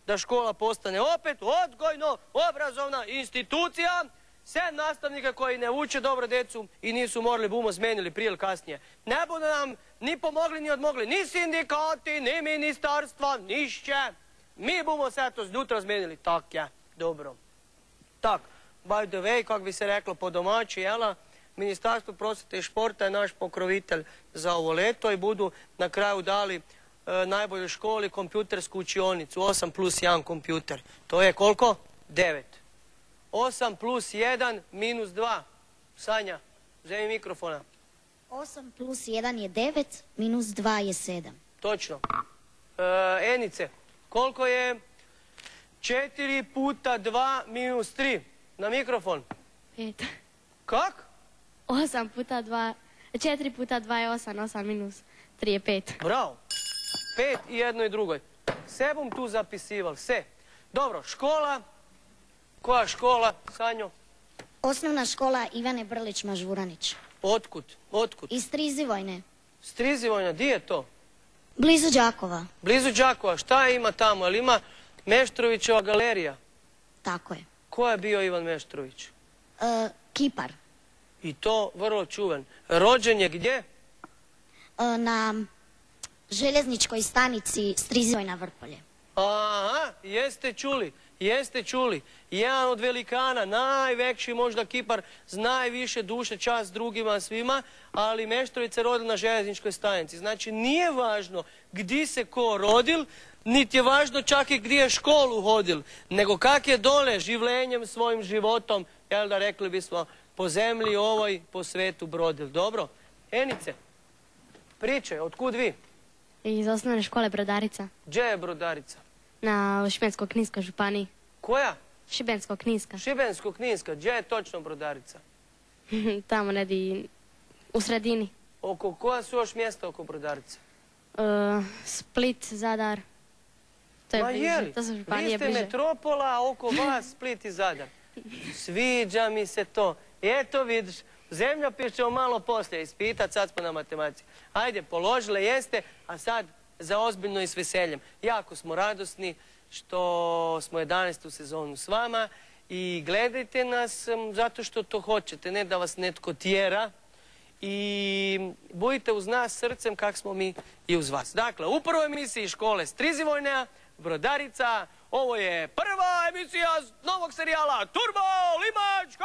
da škola postane opet odgojno-obrazovna institucija, 7 nastavnika koji ne uče dobro decu i nisu morali bumo zmenili prije ili kasnije. Ne budu nam ni pomogli ni odmogli, ni sindikati, ni ministarstva, nišće. Mi bumo sad to zjutra zmenili. Tak je, dobro. Tak, by the way, kako bi se reklo po domaći, jela, Ministarstvo prosvjete i športa je naš pokrovitelj za ovo leto i budu na kraju dali najboljoj školi kompjutersku učionicu, 8 plus 1 kompjuter. To je koliko? 9. 8 plus 1 minus 2. Sanja, uzemi mikrofona. 8 plus 1 je 9, minus 2 je 7. Točno. Enice, koliko je 4 puta 2 minus 3? Na mikrofon. 5. Kak? 8 puta 2, 4 puta 2 je 8, 8 minus 3 je 5. Bravo. 5 i jedno i drugoj. Sve bom tu zapisival, sve. Dobro, škola. Koja škola, Sanjo? Osnovna škola Ivane Brlić-Mažuranić. Otkud? Otkud? Iz Strizivojne. Strizivojna, di je to? Blizu Đakova. Blizu Đakova, šta ima tamo? Jel ima Meštrovićeva galerija? Tako je. Ko je bio Ivan Meštrović? Kipar. I to vrlo čuven. Rođen je gdje? Na željezničkoj stanici Strizivojna Vrpolje. Aha, jeste čuli. Jedan od velikana, najveći možda Kipar, zna više duše, čast drugima, svima, ali Meštrović se rodil na željezničkoj stanici. Znači, nije važno gdje se ko rodil, niti je važno čak i gdje je školu hodil, nego kak je dole življenjem, svojim životom, jel da rekli bismo, po zemlji ovoj, po svetu brodil. Dobro? Enice, priče, otkud vi? Iz osnovne škole Brodarica. Gdje je Brodarica? Na Šibensko-Kninskoj županiji. Koja? Šibensko-Kninska. Šibensko-Kninska. Gdje je točno Brodarica? Tamo negdje u sredini. Koja su još mjesta oko Brodarice? Split, Zadar. To je bliže. To su županije bliže. Vi ste metropola, a oko vas Split i Zadar. Sviđa mi se to. Eto vidiš, zemljopis ćemo malo poslije ispitat, sad smo na matematici. Ajde, položile jeste, a sad za ozbiljno i s veseljem. Jako smo radosni što smo 11. sezonu s vama i gledajte nas zato što to hoćete, ne da vas netko tjera i budite uz nas srcem kak smo mi i uz vas. Dakle, u prvoj emisiji škole Strizivojna, Brodarica, ovo je prva emisija novog serijala Turbo Limačka!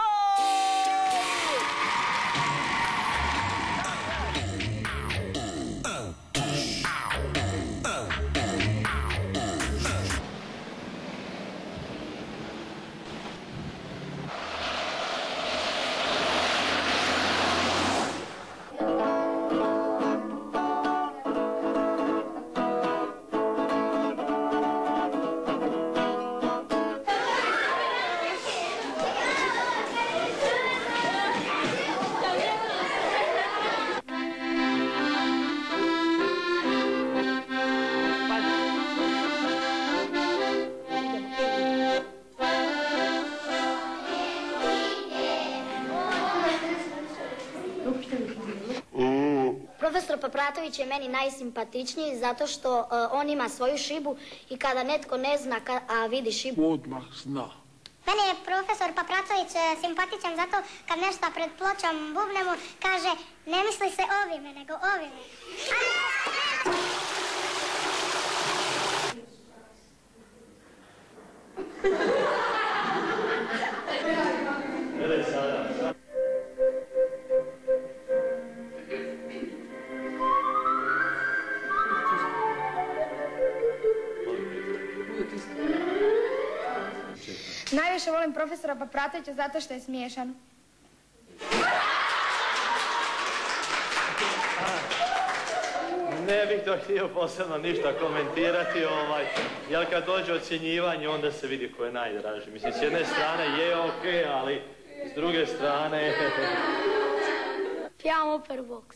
Profesor Papratović je meni najsimpatičniji zato što on ima svoju šibu i kada netko ne zna, a vidi šibu, odmah zna. Meni je profesor Papratović simpatičan zato kad nešto pred pločom bubnemo kaže ne misli se ovime, nego ovime. Najviše volim profesora Papratovića zato što je smiješan. Ne bih to htio posebno ništa komentirati, jer kad dođe ocjenjivanje onda se vidi ko je najdraži. Mislim, s jedne strane je okej, ali s druge strane... Pjevam operu boks.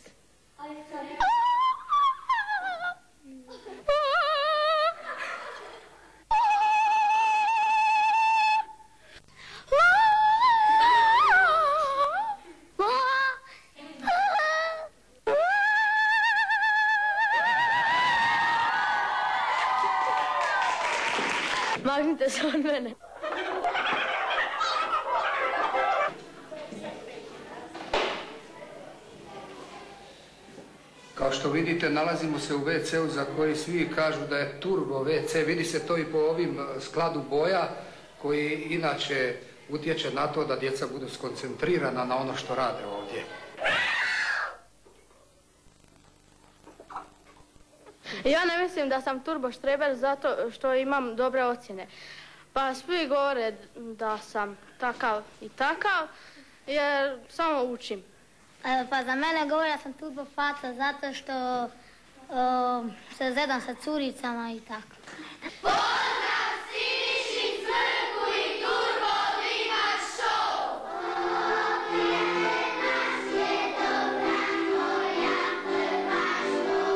Maknite se od mene. Kao što vidite, nalazimo se u WC-u za koji svi kažu da je turbo WC. Vidi se to i po ovim skladu boja koji inače utječe na to da djeca budu skoncentrirana na ono što rade ovdje. Ja ne mislim da sam turbo štreber zato što imam dobre ocjene. Pa svi govore da sam takav i takav jer samo učim. Pa za mene govore da sam turbo faca zato što se zedam sa curicama i tako. Pozdrav Siniši Cvrku i Turbo Limač Show! Nas je dobra moja Hrvaško,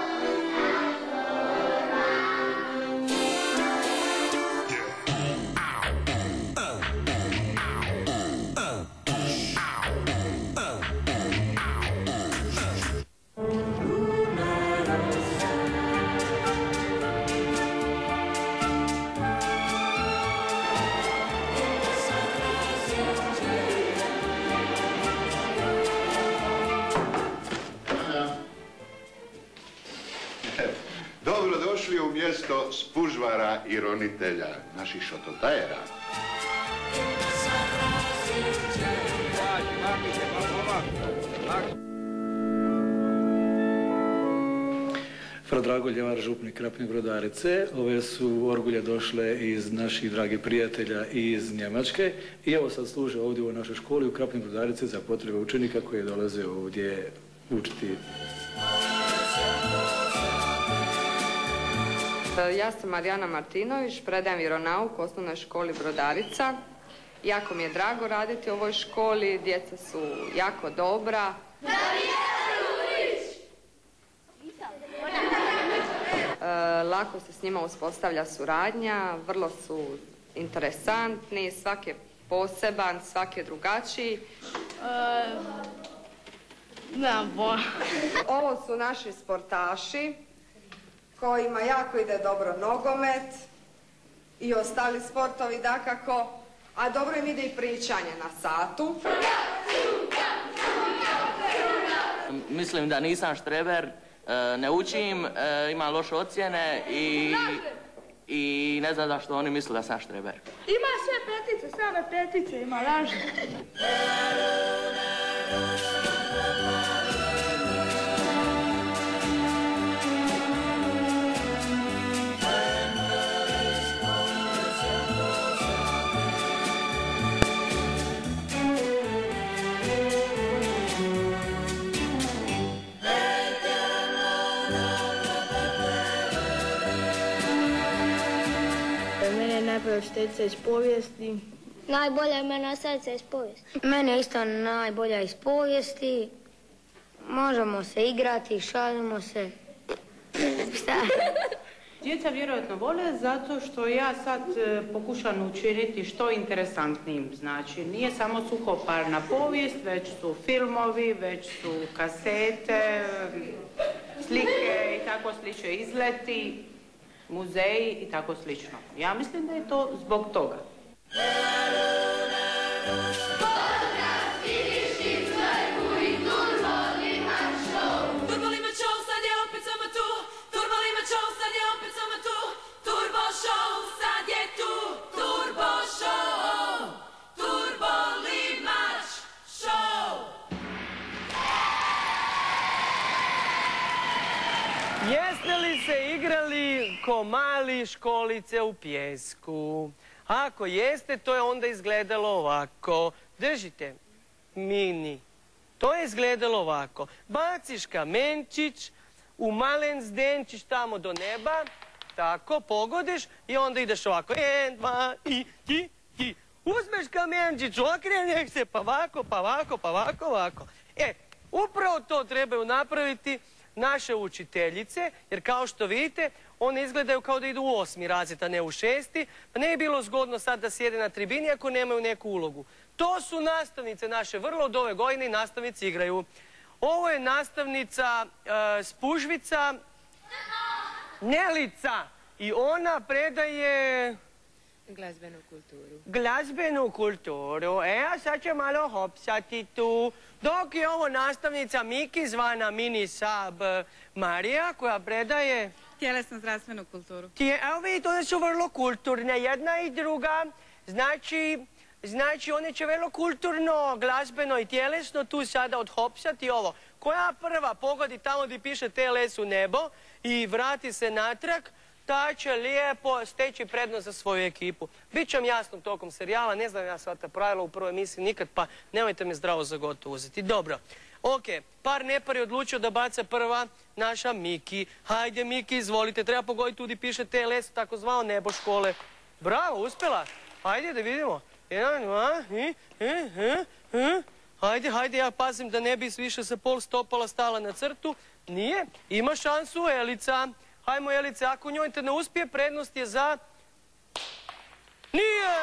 Dobrodošli u mjesto spužvara i ronitelja, naših šototajera. Fra Drago Ljevar, župnik Krapine Brodarice. Ove su orgulje došle iz naših dragih prijatelja iz Njemačke i evo sad služe ovdje u našoj školi u Krapini Brodarice za potrebe učenika koji dolaze ovdje učiti. Ja sam Marijana Martinović, predajem vjeronauk u osnovnoj školi Brodarica. Jako mi je drago raditi u ovoj školi, djeca su jako dobra. Lako se s njima uspostavlja suradnja, vrlo su interesantni, svaki je poseban, svaki je drugačiji. Ovo su naši sportaši kojima jako ide dobro nogomet i ostali sportovi dakako, a dobro im ide i pričanje na satu. Mislim da nisam štreber, ne učim, imam loše ocjene i ne znam zašto oni misle da sam štreber. Ima sve petice, same petice ima, laži. Najbolja učiteljica iz povijesti. Najbolja je meni učiteljica iz povijesti. Mene je isto najbolja iz povijesti. Možemo se igrati, šalimo se. Šta? Djeca vjerojatno vole zato što ja sad pokušam učiniti što interesantnijim. Znači, nije samo suhoparna povijest, već su filmovi, već su kasete, slike i tako slične, izleti, muzeji i tako slično. Ja mislim da je to zbog toga. Jeste li se igrali ko mali školice u pijesku? Ako jeste, to je onda izgledalo ovako. Držite, mini. To je izgledalo ovako. Baciš kamenčić u malen zdenčić tamo do neba. Tako, pogodiš i onda ideš ovako. 1, 2, i. Uzmeš kamenčić, okreneš se, pa ovako, pa ovako, pa ovako, ovako. Upravo to trebaju napraviti naše učiteljice, jer kao što vidite, one izgledaju kao da idu u 8. razred, a ne u 6. Pa ne bi bilo zgodno sad da sjede na tribini ako nemaju neku ulogu. To su nastavnice naše, vrlo od ove godine i nastavnici igraju. Ovo je nastavnica Spužvica Nelica i ona predaje Glazbenu kulturu. Glazbenu kulturu. A sad će malo hopsati tu. Dok je ovo nastavnica Miki zvana Mini Sab Marija koja predaje... Tjelesnu zdravstvenu kulturu. Evo vidite, one su vrlo kulturne, jedna i druga. Znači, one će vrlo kulturno, glazbeno i tjelesno tu sada odhopsati ovo. Koja prva pogodi tamo gdje piše TLS u nebo i vrati se natrag, ta će lijepo steći prednost za svoju ekipu. Biće vam jasno tokom serijala, ne znam ja sva ta pravila u prvoj emisiji nikad, pa nemojte me zdravo za gotovo uzeti. Dobro, ok, par nepar je odlučio da baca prva naša Miki. Hajde Miki, izvolite, treba pogoditi tu gdje piše TLS, takozvano nebo škole. Bravo, uspjela. Hajde da vidimo. 1, 2, Hajde, ja pazim da ne bi više sa pol stopala stala na crtu. Nije. Ima šansu Elica. Hajmo Elice, ako njoj te ne uspije, prednost je za... Nije!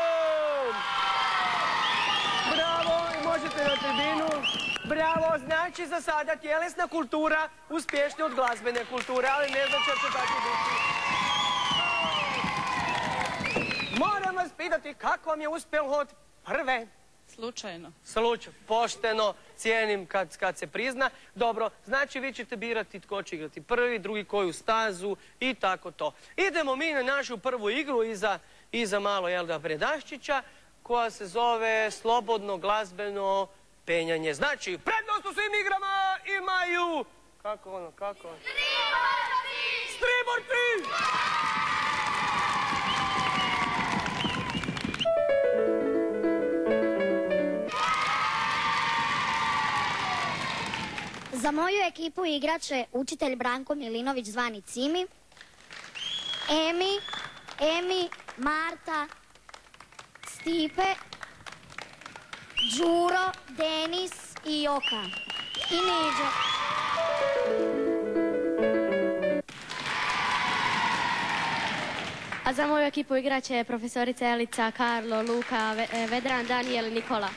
Bravo, možete na tribinu. Bravo, znači za sada tjelesna kultura uspješnija od glazbene kulture, ali ne znači da će tako biti. Moram vas pitati kako vam je uspjelo od prve. Slučajno. Pošteno, cijenim kad se prizna. Dobro, znači vi ćete birati tko će igrati prvi, drugi koju stazu i tako to. Idemo mi na našu prvu igru iza malo Jelda Predaščića koja se zove slobodno glazbeno penjanje. Znači, prednost u svim igrama imaju... Kako ono? Striborci! Za moju ekipu igrat će učitelj Branko Milinović zvani Cimi, Emi, Marta, Stipe, Đuro, Denis i Joka. I Neđo. A za moju ekipu igrat će profesorica Elica, Karlo, Luka, Vedran, Danijel i Nikola.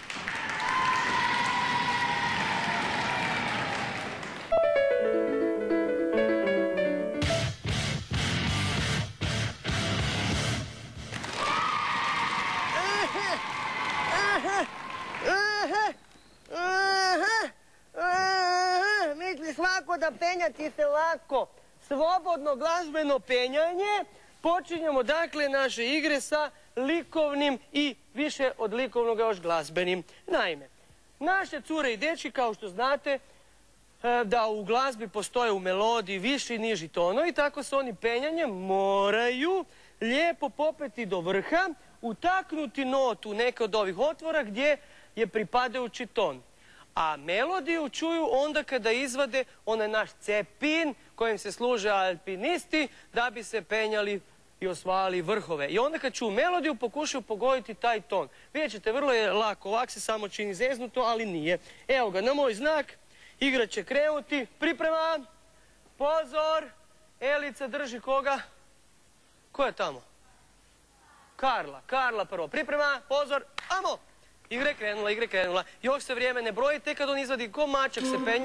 Misli svako da penjati se lako. Slobodno glazbeno penjanje. Počinjemo dakle naše igre sa likovnim i više od likovnog još glazbenim. Naime, naše cure i dečki, kao što znate, da u glazbi postoje u melodiji viši i niži tonovi, tako se oni penjanjem moraju lijepo popeti do vrha, utaknuti notu u neke od ovih otvora gdje je pripadajući ton. A melodiju čuju onda kada izvade onaj naš cepin kojim se služe alpinisti da bi se penjali i osvajali vrhove. I onda kad čuju melodiju pokušaju pogoditi taj ton. Vidjet ćete, vrlo je lako, ovak se samo čini zeznuto, ali nije. Evo ga, na moj znak, igra će krenuti. Priprema, pozor, Elica drži koga? Ko je tamo? Karla prvo. Priprema, pozor, amo! Igra je krenula. Još se vrijeme ne broji, tek kad on izvadi ko mačak se penje.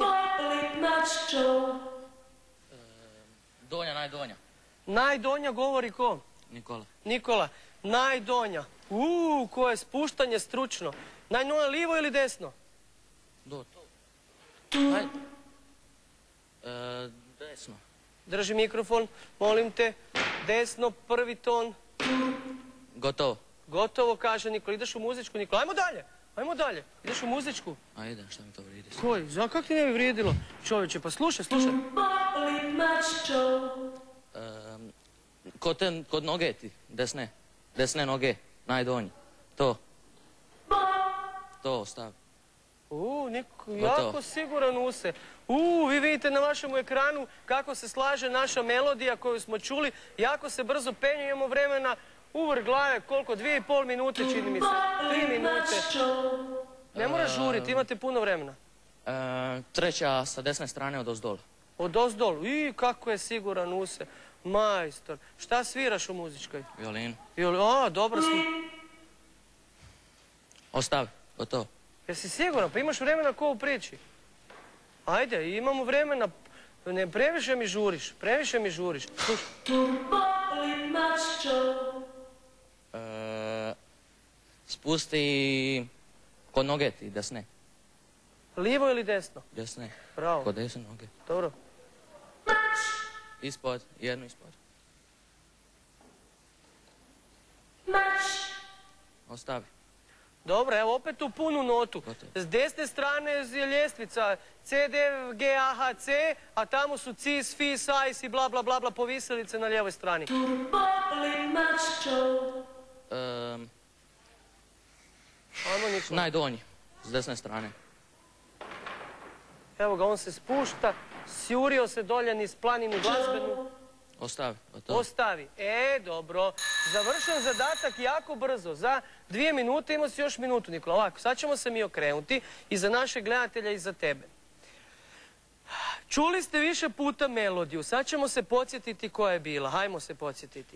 Donja, najdonja. Najdonja govori ko? Nikola. Najdonja. Koje spuštanje stručno. Najdonja lijevo ili desno? Desno. Drži mikrofon, molim te. Desno, prvi ton. Gotovo. Gotovo, kaže Nikola. Ideš u muzičku, Nikola. Ajmo dalje. Ideš u muzičku. Ajde, šta mi to vridi? Koji? Za kak ti ne bi vrijedilo? Čovječe, pa slušaj. Kod noge ti, desne noge, najdonji. To ostavi. Jako siguran use. Vi vidite na vašem ekranu kako se slaže naša melodija koju smo čuli. Jako se brzo penju, imamo vremena uvrh glave, koliko? 2,5 minute čini mi se. 3 minute. Ne moraš žuriti, imate puno vremena. Treća sa desne strane od ozdola. Od ozdola? Kako je siguran use. Majstor. Šta sviraš u muzičkoj? Violinu. Dobro smo. Ostavi, gotovo. Jesi siguran? Pa imaš vremena ko u priči. Ajde, imamo vremena. Ne, previše mi žuriš. Slušaj. Spusti kod noge ti, desne. Lijevo ili desno? Desne. Bravo. Kod desne noge. Dobro. Ispod, jednu ispod. Ostavi. Dobro, evo opet u punu notu. S desne strane je ljestvica C, D, G, A, H, C, a tamo su cis, fis, ajs i bla bla bla bla povisilice na lijevoj strani. Najdonji, s desne strane. Evo ga, on se spušta, sjurio se dolje niz planinu glazbenu. Ostavi. Ostavi. Dobro. Završen zadatak jako brzo. Za 2 minute, imamo si još minutu, Nikola. Ovako, sad ćemo se mi okrenuti i za naše gledatelja i za tebe. Čuli ste više puta melodiju. Sad ćemo se podsjetiti koja je bila. Hajmo se podsjetiti.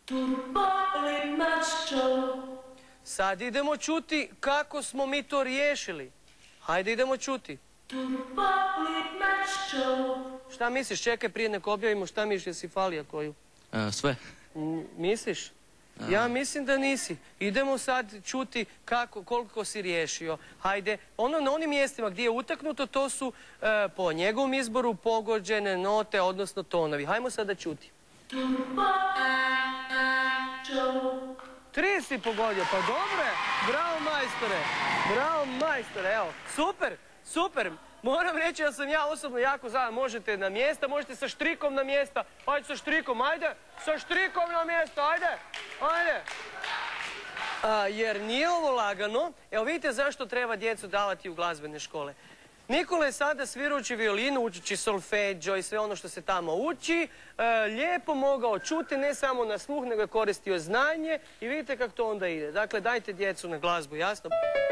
Sad idemo čuti kako smo mi to riješili. Hajde idemo čuti. Šta misliš? Čekaj, prije nek objavimo šta misliš, jesi falija koju? Sve. Misliš? Ja mislim da nisi. Idemo sad čuti koliko si riješio. Hajde, na onim mjestima gdje je utaknuto, to su po njegovom izboru pogođene note, odnosno tonovi. Hajmo sada čuti. 3 si pogodio, pa dobro je. Bravo majstore, evo, super. Moram reći da sam ja osobno jako zadovoljan. Možete na mjesta, možete sa štrikom na mjesta. Ajde sa štrikom, ajde. Sa štrikom na mjesta, ajde. Jer nije ovo lagano. Evo vidite zašto treba djecu davati u glazbene škole. Nikola je sada svirajući violinu, učeći solfeđo i sve ono što se tamo uči, lijepo mogao čuti ne samo na sluh, nego je koristio znanje i vidite kako to onda ide. Dakle, dajte djecu na glazbu, jasno?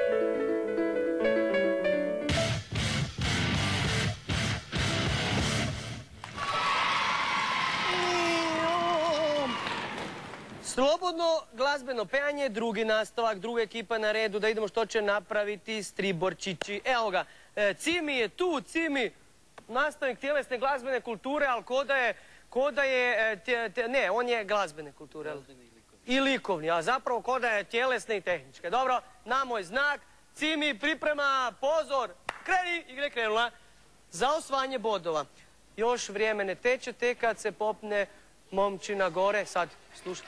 Slobodno glazbeno pevanje, drugi nastavak, druga ekipa na redu, da idemo što će napraviti striborčići. Evo ga, Cimi je tu, Cimi, nastavnik tjelesne glazbene kulture, ali ko da je, ne, on je glazbene kulture. I likovni, a zapravo ko da je tjelesne i tehničke. Dobro, na moj znak, Cimi priprema, pozor, kreni, igra je krenula, za osvajanje bodova. Još vrijeme ne teče, tek kad se popne momčina gore, sad, slušaj.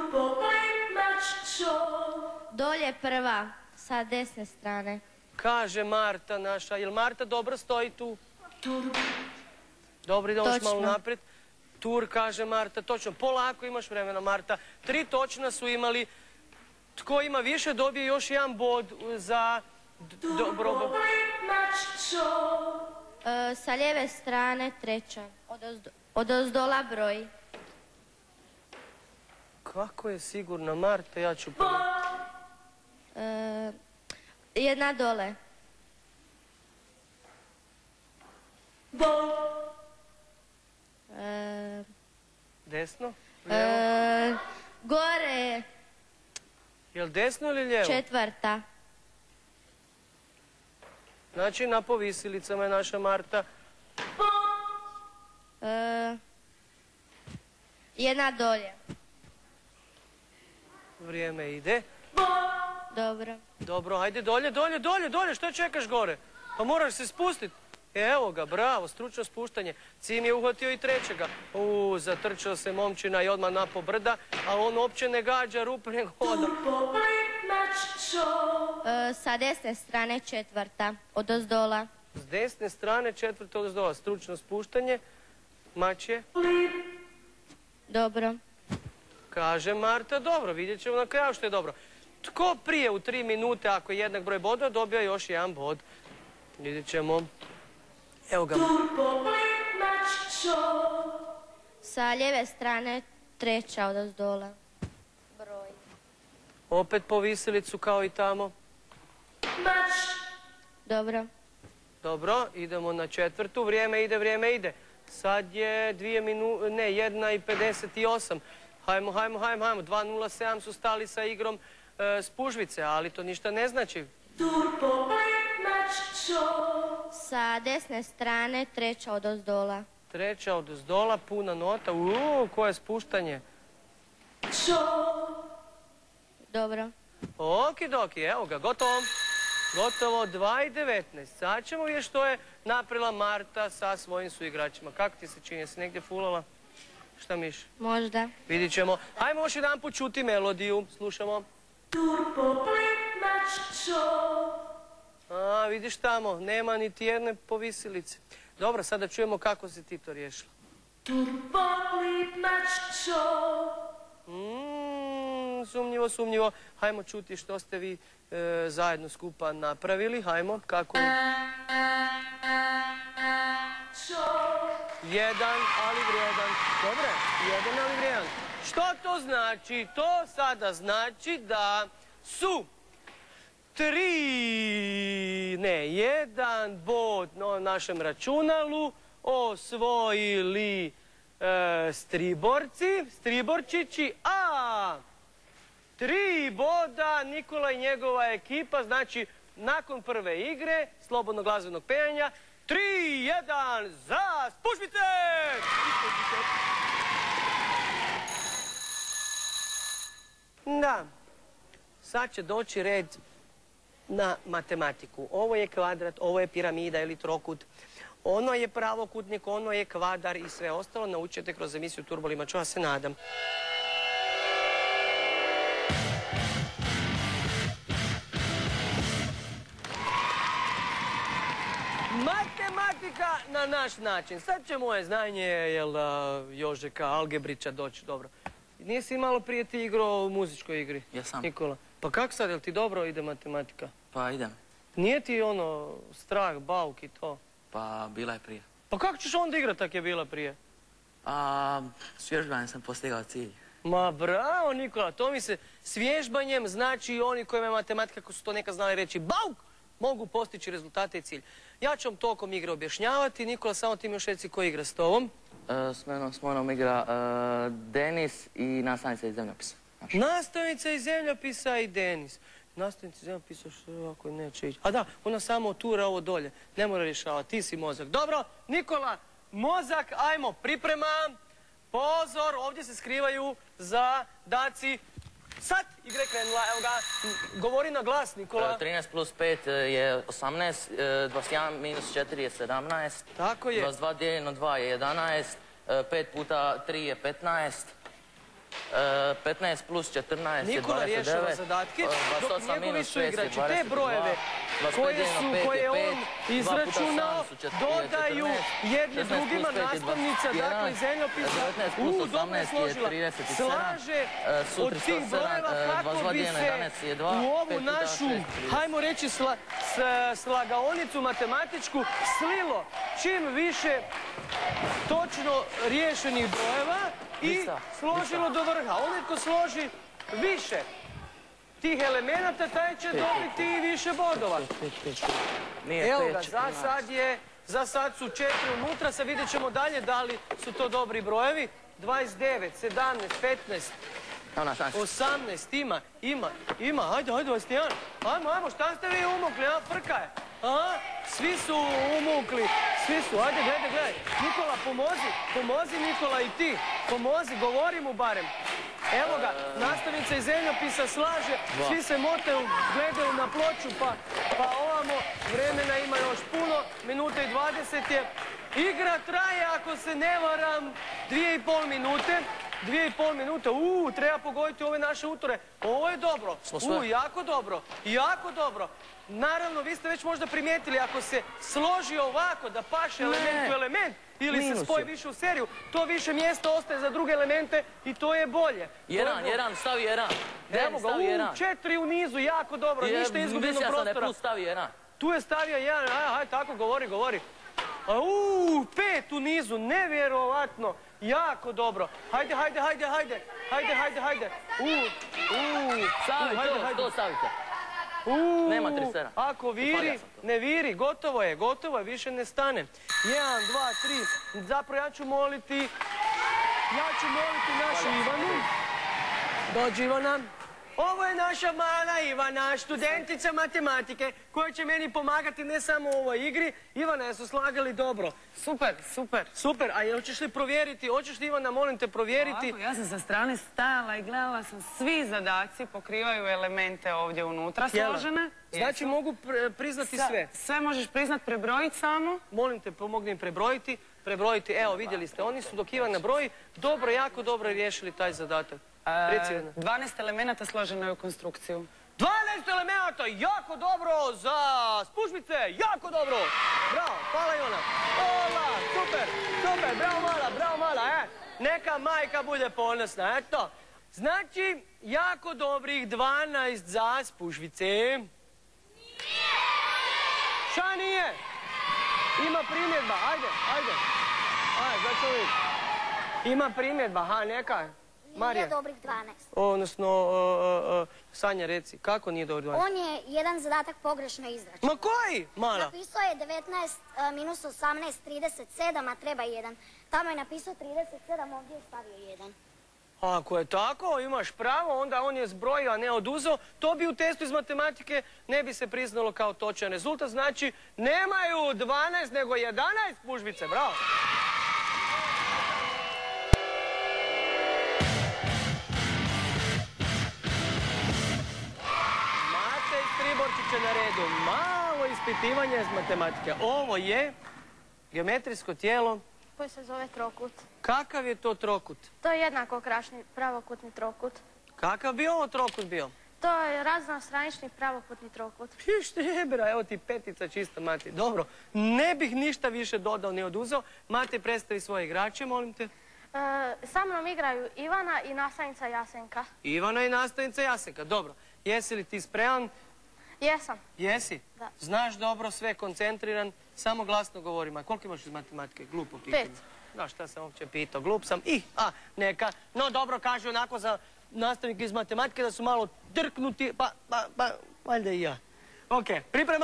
Dolje prva, sa desne strane. Kaže Marta naša, jel Marta dobro stoji tu? Dobro, idemo još malo naprijed. Tur, kaže Marta, točno, polako imaš vremena Marta. 3 točna su imali. Tko ima više dobije još 1 bod za dobro. Sa lijeve strane treća, odozdola broj. Kako je sigurna Marta, ja ću pogledati. 1 dole. Desno? Gore. Jel desno ili lijevo? 4. Znači na povisilicama je naša Marta. 1 dolje. Vrijeme ide. Dobro. Dobro, ajde dolje, što čekaš gore? Pa moraš se spustiti. Evo ga, bravo, stručno spuštanje. Cim je uhvatio i 3. Zatrčao se momčina i odmah napo brda, a on uopće ne gađa rupe, nego hoda. Sa desne strane 4. odozdola. S desne strane 4. odozdola, stručno spuštanje. Mač je? Dobro. Kaže Marta, dobro, vidjet ćemo na kraju što je dobro. Tko prije u 3 minute, ako je jednak broj bodova, dobija još 1 bod. Vidjet ćemo. Evo ga. Sa lijeve strane 3. odozdola. Broj. Opet po visilicu kao i tamo. Dobro. Dobro, idemo na 4. Vrijeme ide. Sad je 1:58. Hajmo. 2:07 su stali sa igrom spužvice, ali to ništa ne znači. Sa desne strane 3. odozdola. 3. odozdola, puna nota. Koje spuštanje. Dobro. Okidoki, evo ga, gotovo. Gotovo, 2:19. Sad ćemo vidjeti što je napravila Marta sa svojim suigračima. Kako ti se čini? Jesi negdje fulala? Šta miš? Možda. Vidit ćemo. Ajmo još jedan put čuti melodiju. Slušamo. A, vidiš tamo, nema niti jedne povisilice. Dobro, sada čujemo kako si ti to riješila. Sumnjivo, sumnjivo. Hajmo čuti što ste vi zajedno skupa napravili. Hajmo, kako? Jedan, ali vrijedan. Dobre, jedan, ali vrijedan. Što to znači? To sada znači da su jedan bod na našem računalu osvojili striborčići, a 3 boda Nikola i njegova ekipa, znači nakon prve igre slobodnog glazbenog pevanja, 3-1 za Spužvice! Da, sad će doći red na matematiku. Ovo je kvadrat, ovo je piramida ili trokut. Ono je pravokutnik, ono je kvadar i sve ostalo naučite kroz emisiju Turbo Limač, ja se nadam. Matematika na naš način. Sad će moje znanje, Jožeka, algebrića doći dobro. Nisi malo prije ti igrao u muzičkoj igri? Jesam. Nikola. Pa kako sad, jel ti dobro ide matematika? Pa idem. Nije ti strah, bauk i to? Pa bila je prije. Pa kako ćeš onda igrat tak je bila prije? S vježbanjem sam postigao cilj. Ma bravo Nikola, to mi se s vježbanjem znači i oni kojima je matematika, kako su to nekad znali reći, bauk, mogu postići rezultate i cilj. Ja ću vam tokom igre objašnjavati. Nikola, samo ti mi još reci ko igra s tobom. S mnom igra Denis i nastavnica iz zemljopisa. Nastavnica iz zemljopisa i Denis. Nastavnica iz zemljopisa što ovako neće ići. A da, ona samo tura ovo dolje. Ne mora rješavati, ti si mozak. Dobro, Nikola, mozak, ajmo, priprema. Pozor, ovdje se skrivaju zadaci. Sad igra je krenula, evo ga, govori na glas, Nikola. 13 plus 5 je 18, 21 minus 4 je 17. Tako je. 22 dijeljeno 2 je 11, 5 puta 3 je 15. 15 plus 14 je 29. Nikola rješava zadatke, dok njegovi su igrači te brojeve koje on izračunao dodaju jedne drugima, nastavnica, dakle zemljopisa, dobro je složila, slaže od tih brojeva kako bi se u ovu našu, hajmo reći, slagaonicu matematičku slilo čim više točno riješenih brojeva i složilo do vrha. Onaj tko složi više tih elemenata, taj će dobiti i više bodova. Evo ga, za sad su 4 unutra, sad vidjet ćemo dalje da li su to dobri brojevi. 29, 17, 15, 18, ima, hajde, 21. Ajmo, šta ste vi umukli, frkaj? Svi su umukli, svi su, hajde, gledaj. Nikola, pomozi Nikola i ti, pomozi, govori mu barem. Evo ga, nastavnica iz zemljopisa slaže, svi se motaju, gledaju na ploču, pa ovamo vremena ima još puno, minuta i 20 je. Igra traje, ako se ne varam, 2,5 minute. 2,5 minute, treba pogoditi ove naše utore. Ovo je dobro, jako dobro. Naravno, vi ste već možda primijetili, ako se složi ovako da paše element u element, ili se spoji više u seriju, to više mjesta ostaje za druge elemente i to je bolje. Jedan, stavi jedan. Evo ga, 4 u nizu, jako dobro, ništa izgubljenog prostora. Mislio sam da je plus stavi jedan. Tu je stavio jedan, hajde tako, govori. 5 u nizu, nevjerovatno, jako dobro. Hajde. To stavite. Nema 37. Ako viri, ne viri, gotovo je, više ne stane. 1, 2, 3, zapravo ja ću moliti našu Ivanu. Dođi Ivana. Ovo je naša mala Ivana, študentica matematike, koja će meni pomagati ne samo u ovoj igri. Ivana, jesu slagali dobro? Super, super. Super, a hoćeš li provjeriti? Hoćeš li, Ivana, molim te, provjeriti? Ovako, ja sam sa strane stajala i gledala sam, svi zadaci pokrivaju elemente ovdje unutra složene. Znači mogu priznati sve? Sve možeš priznat, prebrojiti samo. Molim te, pomogni im prebrojiti. Evo, vidjeli ste, oni su dok Ivana broji, dobro, jako dobro riješili taj zadatak. 12 elemenata složeno je u konstrukciju. 12 elemenata, jako dobro za spužvice, jako dobro. Bravo, hvala Ivana. Hvala, super, bravo mala, Neka majka bude ponosna, eto. Znači, jako dobrih 12 za spužvice. Šta nije? Ima primjedba, ajde. Začeo vidjeti. Ima primjedba, neka. Marija. Nije dobrih 12. Odnosno, Sanja, reci, kako nije dobrih 12? On je jedan zadatak pogrešno izračunao. Ma koji, mala? Napisao je 19 minus 18, 37, a treba 1. Tamo je napisao 37, ovdje je stavio 1. Ako je tako, imaš pravo, onda on je zbrojio, a ne oduzeo. To bi u testu iz matematike ne bi se priznalo kao točan rezultat. Znači, nemaju 12, nego 11 spužvice. Bravo! Mate iz Triborčića na redu. Malo ispitivanje iz matematike. Ovo je geometrijsko tijelo koji se zove trokut. Kakav je to trokut? To je jednakokrašni pravokutni trokut. Kakav bi ovo trokut bio? To je raznostranični pravokutni trokut. Štrebera, evo ti petica čista, Mati. Dobro, ne bih ništa više dodao ni oduzeo. Mati, predstavi svoje igrače, molim te. Sa mnom igraju Ivana i nastavnica Jasenka. Ivana i nastavnica Jasenka, dobro. Jesi li ti spreman? Jesam. Jesi? Da. Znaš dobro, sve koncentriran, samo glasno govori. Koliko imaš iz matematike? Glupo pitanje. 5. Da, šta sam uopće pitao? Glup sam. Neka. No dobro, kaže onako za nastavnike iz matematike da su malo trknuti, pa, valjda i ja. Ok, priprema!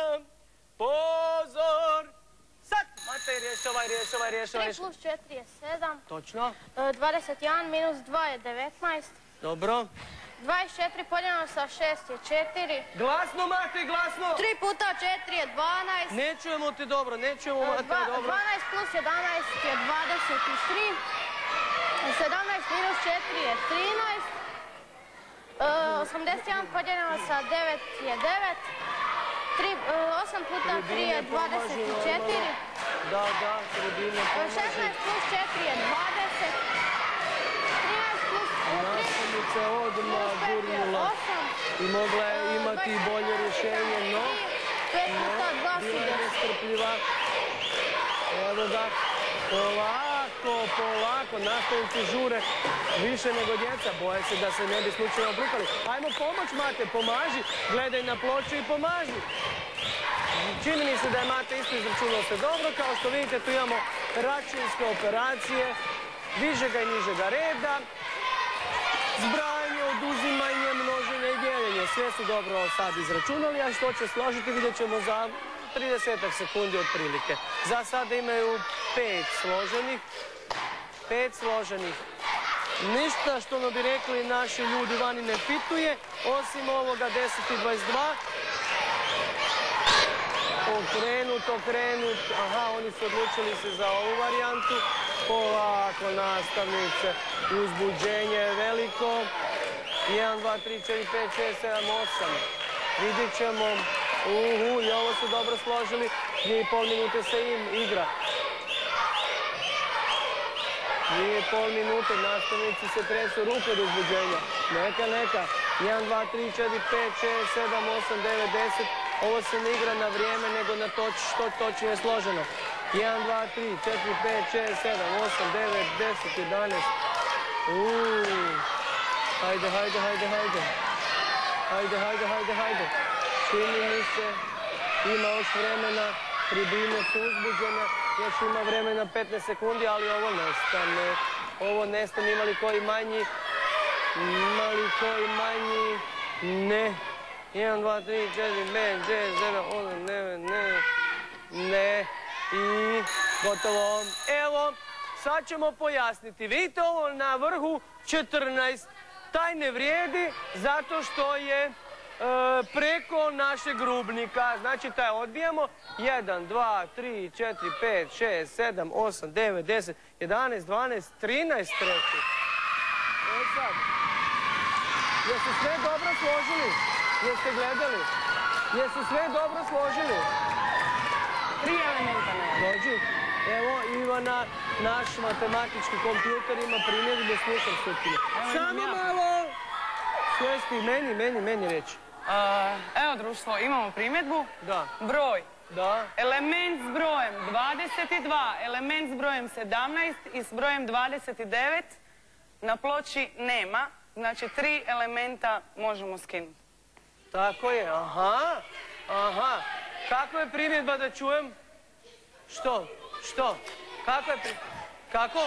Pozor! Sad! Matej, rješavaj. 3 plus 4 je 7. Točno. 21 minus 2 je 19. Dobro. 24 podijeljeno sa 6 je 4. Glasno, Matej, glasno! 3 puta 4 je 12. Ne čujemo te dobro, Matej, dobro. 12 plus 11 je 23. 17 minus 4 je 13. 81 podijeljeno sa 9 je 9. 8 puta 3 je 24. Da, sredine pomaže. 16 plus 4 je 20. 13 plus 3 nastavnica odmah gurnula i mogla je imati bolje rješenje, no 5 puta 2 su bila je nestrpljiva. Evo ga, polako, nastavnici žure više nego djeca, boje se da se ne bi slučajno obrukali. Ajmo pomoć, Mate, pomaži, gledaj na ploču i pomaži. Čini mi se da je Mate isto izračunao se dobro, kao što vidite tu imamo računske operacije, višega i nižega reda, zbrajanje, oduzimanje, množenje i dijeljenje. Sve su dobro sad izračunali, a što će složiti vidjet ćemo za 30 sekundi otprilike. Za sada imaju 5 složenih. Ništa što bi rekli naši ljudi vani ne fituje, osim ovoga 10 i 22. Okrenut. Aha, oni su odlučili se za ovu varijantu. Polako, nastavnice. Uzbuđenje je veliko. 1, 2, 3, 4, 5, 6, 7, 8. Vidjet ćemo. I ovo su dobro složili. 2,5 minute se im igra. 2,5 minute, nastavnici se tresu ruke od uzbuđenja. Neka. 1, 2, 3, 4, 5, 6, 7, 8, 9, 10. Ovo se ne igra na vrijeme, nego na što točnije složeno. 1, 2, 3, 4, 5, 6, 7, 8, 9, 10, 11. Hajde. Čini mi se, ima još vremena, tribine su uzbuđene, još ima vremena 15 sekundi, ali ovo nestane, imali koji manji, ne. 1, 2, 3, 4, 5, 6, 7, 8, 9, ne. I gotovo. Evo, sad ćemo pojasniti. Vidite ovo na vrhu 14. taj ne vrijedi zato što je preko našeg rubnika. Znači, taj odbijamo. 1, 2, 3, 4, 5, 6, 7, 8, 9, 10, 11, 12, 13 treći. E sad, jesu sve dobro složili? Jeste gledali? Jesu sve dobro složili? 3 elementa nema. Dođi. Evo, Ivana, naš matematički kompjuter ima primjedbu da slušam sutinu. Samo malo! Sjesti, meni reći. Evo društvo, imamo primjedbu. Da. Broj. Da. Element s brojem 22, element s brojem 17 i s brojem 29 na ploči nema. Znači 3 elementa možemo skinuti. Tako je, aha. Kako je primjedba da čujem? Što? Kako je primjedba? Kako?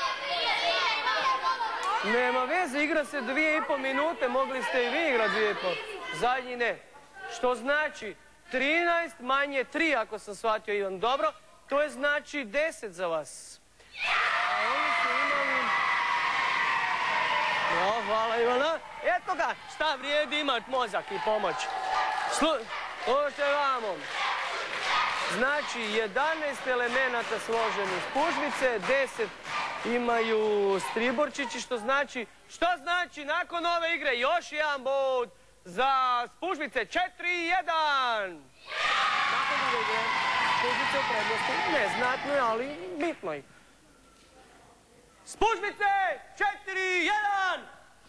Nema veze, igra se 2,5 minute, mogli ste i vi igrati 2,5. Zadnji ne. Što znači 13 manje 3, ako sam shvatio, Ivan. Dobro, to je znači 10 za vas. A oni su imali... No, hvala Ivana. Eto ga, šta vrijedi imat mozak i pomoć. Slušajte vamo. Znači, 11 elemenata složeni spužvice, 10 imaju striborčići, što znači nakon ove igre još jedan bod za spužvice. 4-1. Nakon ove igre spužvice u prednosti. Neznatno je, ali bitno je. Spužvice! 4-1!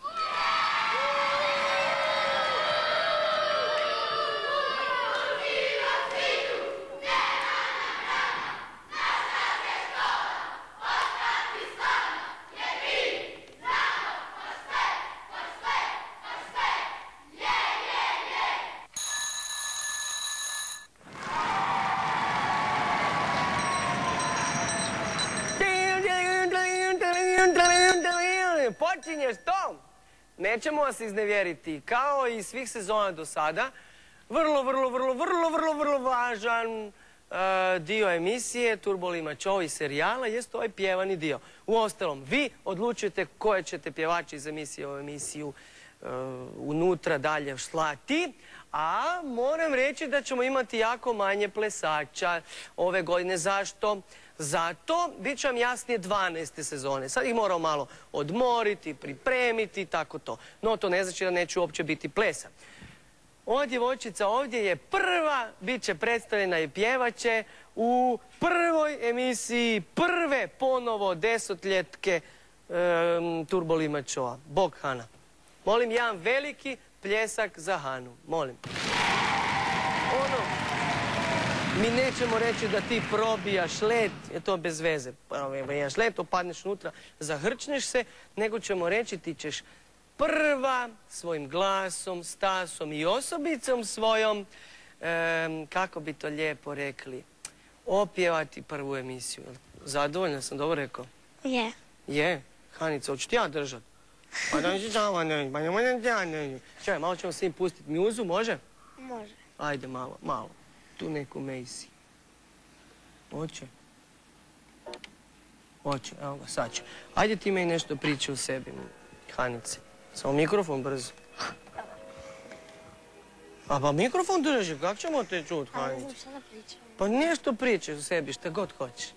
Počinješ to? Nećemo vas iznevjeriti. Kao i svih sezona do sada, vrlo važan dio emisije Turbo Limač i serijala jest ovaj pjevani dio. Uostalom, vi odlučujete koje ćete pjevači iz emisije u emisiju unutra dalje slati, a moram reći da ćemo imati jako manje plesača ove godine. Zašto? Zato bit će vam jasnije 12. sezone. Sad ih moramo malo odmoriti, pripremiti, tako to. No, to ne znači da neće uopće biti plesa. Ova djevojčica ovdje je prva, bit će predstavljena i pjevaće u prvoj emisiji, prve ponovo desetljetke Turbo Limačova. Bog, Hana. Molim, jedan veliki pljesak za Hanu. Molim. Mi nećemo reći da ti probijaš led, je to bez veze. Probijaš led, opadneš unutra, zahrčneš se, nego ćemo reći ti ćeš prva svojim glasom, stasom i osobicom svojom, kako bi to lijepo rekli, opjevati prvu emisiju. Zadovoljna sam, dobro rekao? Je. Je? Hanica, hoću ti ja držat? Čekaj, malo ćemo s njim pustiti mjuzu, može? Može. Ajde, malo. Tu neku Macy. Hoće? Hoće, evo ga, sad će. Ajde ti meni nešto priče o sebi, Hanice. Samo mikrofon brzo. A pa mikrofon drži, kako ćemo te čuti, Hanice? Ali ne znam šta da pričam. Pa nešto priče o sebi, šta god hoćeš.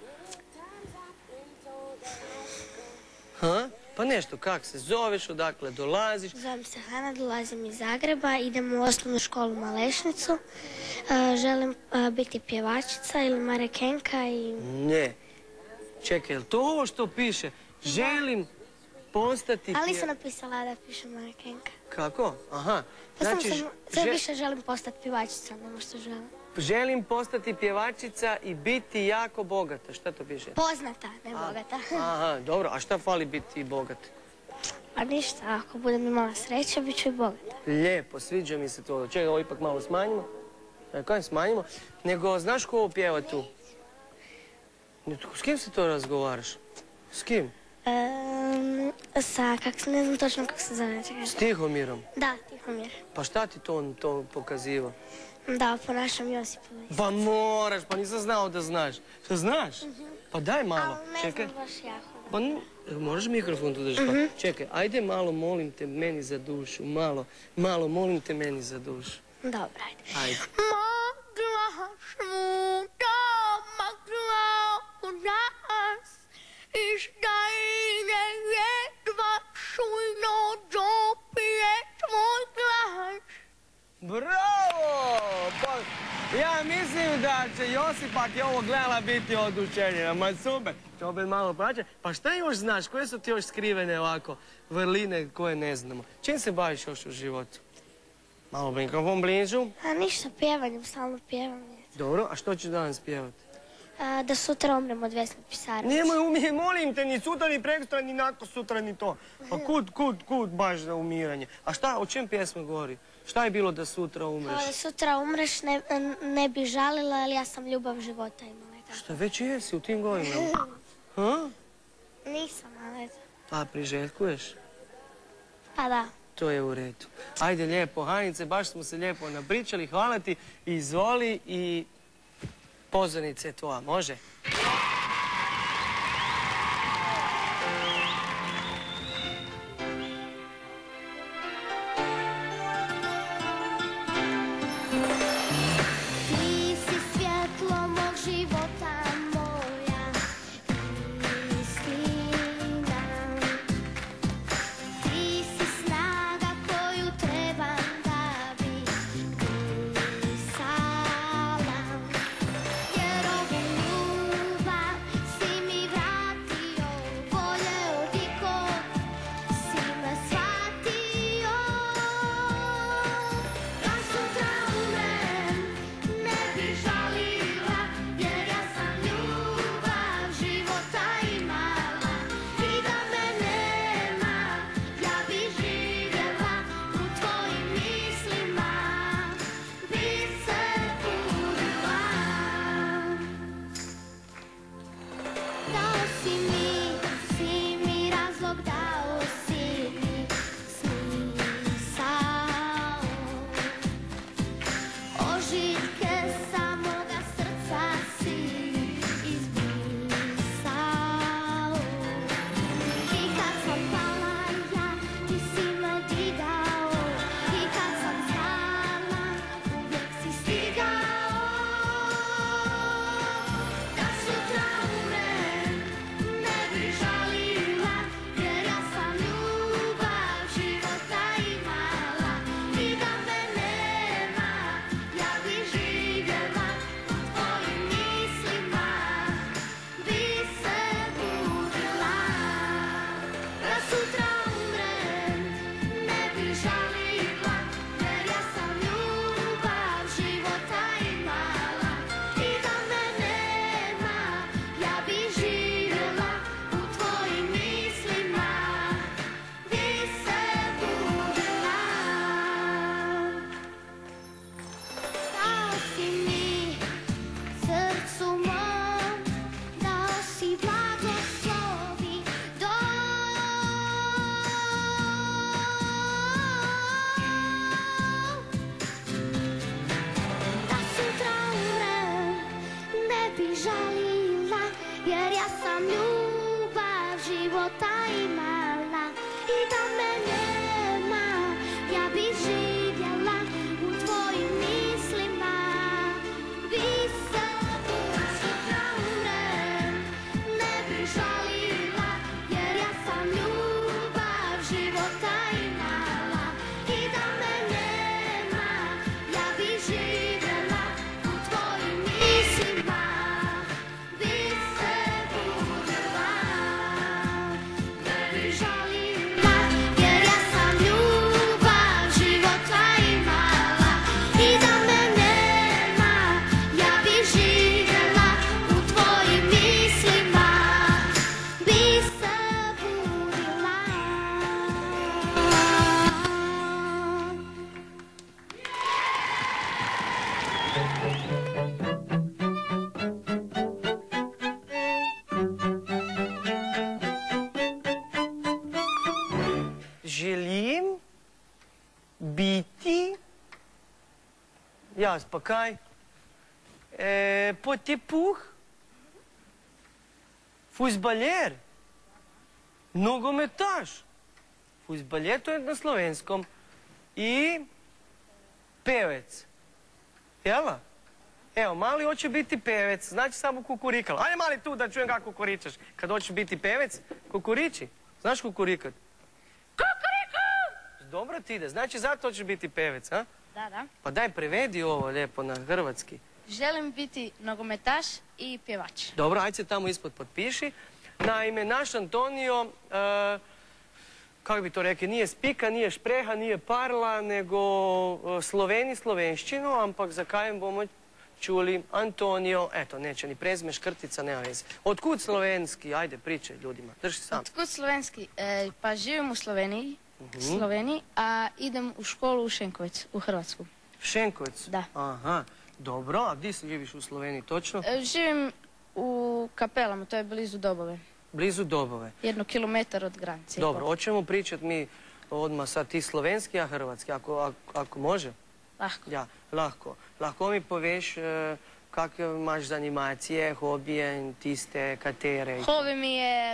Ha? Pa nešto, kak se zoveš, odakle dolaziš? Zovem se Hana, dolazim iz Zagreba, idem u osnovnu školu Malešnicu. Želim biti pjevačica ili manekenka i... Ne. Čekaj, je li to ovo što piše? Želim postati... Ali sam napisala da pišem manekenka. Kako? Aha. Znači... Sve više želim postati pjevačica, nema što želim. Želim postati pjevačica i biti jako bogata. Šta to piše? Poznata, ne bogata. Aha, dobro. A šta fali biti bogat? Pa ništa, ako budem imala sreće, bit ću i bogata. Lijepo, sviđa mi se to. Čekaj, ovo ipak malo smanjimo. Kaj smanjimo? Nego, znaš ko ovo pjeva tu? S kim se to razgovaraš? S kim? Ne znam točno kako se zove. S Tihomirom? Da, Tihomir. Pa šta ti to pokazivao? Da, po našem Josipoviću. Pa moraš, pa nisam znao da znaš. Šta znaš? Pa daj malo. Ali ne znam baš jako. Pa Možeš mikrofon tu držati? Čekaj, ajde malo, molim te, meni za dušu. Malo, molim te, meni za dušu. Dobro, ajde. Ajde. Bravo! Pa, ja mislim da će Josip, ako je ovo gledala, biti oduševljena. Ma super, će opet malo plaće. Pa šta još znaš? Koje su ti još skrivene ovako vrline koje ne znamo? Čim se baviš još u životu? Malo mikrofon bližu. A ništa, pjevanjem, stalno pjevam. Dobro, a što ćeš danas pjevati? Da sutra umrem od Vesne Pisarović. Nemoj, molim te, ni sutra, ni prekosutra, ni nakon sutra, ni to. Pa kud baš za umiranje? A šta, o čem pjesma govori? Šta je bilo da sutra umreš? Da sutra umreš ne bi žalila, ali ja sam ljubav života imala. Šta, već jesi u tim godinama? Ha? Nisam, ali eto. A priželjkuješ? Pa da. To je u redu. Ajde lijepo, Hanice, baš smo se lijepo napričali. Hvala ti, izvoli i pozornica je tvoja, može? Ti si svjetlo mog života moja istina. Ti si snaga koju trebam da bi disala. Jer ovu ljubav si mi vratio, bolje od ikog si me shvatio. Da sutra umrem ne bi žalila, jer ja sam ljubav života imala. I da me nema, ja bi živjela u tvojim mislima, bi se budila. Dao si mi razlog, dao si mi smisao. Ožiljke samoga srca si izbrisao. I kad sam pala ja, ti si me digao. I kad sam stala, uvijek si stigao. Da sutra umrem ne bi žalila, jer ja sam ljubav života imala. I da me nema, ja bi živjela u tvojim mislima, bi se budila. Da sutra umrem ne bi žalila, jer ja sam ljubav života imala. I da me nema, ja bi živjela u tvojim mislima, bi se budila. Dao si mi srcu mom, dao si blagoslovi Da sutra umrem ne bi žalila, jer ja sam ljubav života imala. I da me nema, ja bi živjela u tvojim mislima, bi se budila. Sutra umrem ne bi žalila, jer ja sam ljubav života imala. I da me nema, ja bi živjela u tvojim mislima, bi se budila. Ne bi žalila, jer ja sam ljubav života imala. I da me nema, ja bi živjela u tvojim mislima, bi se budila. Želim biti, jaz pa kaj, potepuh, fuzbaler. Nogometaš. Fuzbaljer, to je na slovenskom. I pevec. Jel? Evo, mali hoće biti pevec, znači samo kukurikal. Ajde mali tu da čujem kako kukuričaš. Kad hoće biti pevec, kukuriči. Znaš kukurikat? Kukuriku! Dobro ti ide, znači zato hoćeš biti pevec, a? Da. Pa daj prevedi ovo lijepo na hrvatski. Želim biti nogometaš i pjevač. Dobro, ajde se tamo ispod potpiši. Naime, naš Antonio, kako bi to rekli, nije spika, nije špreha, nije parla, nego sloveni slovenščino, ampak zakaj bomo čuli Antonio, eto, neće ni prezime, škrtica, nema veze. Otkud slovenski? Ajde, pričaj ljudima, drži sam. Otkud slovenski? Pa živim u Sloveniji, a idem u školu u Šenkovec, u Hrvatsku. Šenkovec? Da. Aha, dobro, a gdje živiš u Sloveniji točno? Živim u Kapelama, to je blizu Dobove. Blizu Dobove. 1 kilometar od granice. Dobro, hoćemo pričati mi odmah sad ti slovenski, a hrvatski, ako može? Lahko. Ja, lahko. Lahko mi poveš, kakve imaš zanimacije, hobije in tiste, katere? Hobi mi je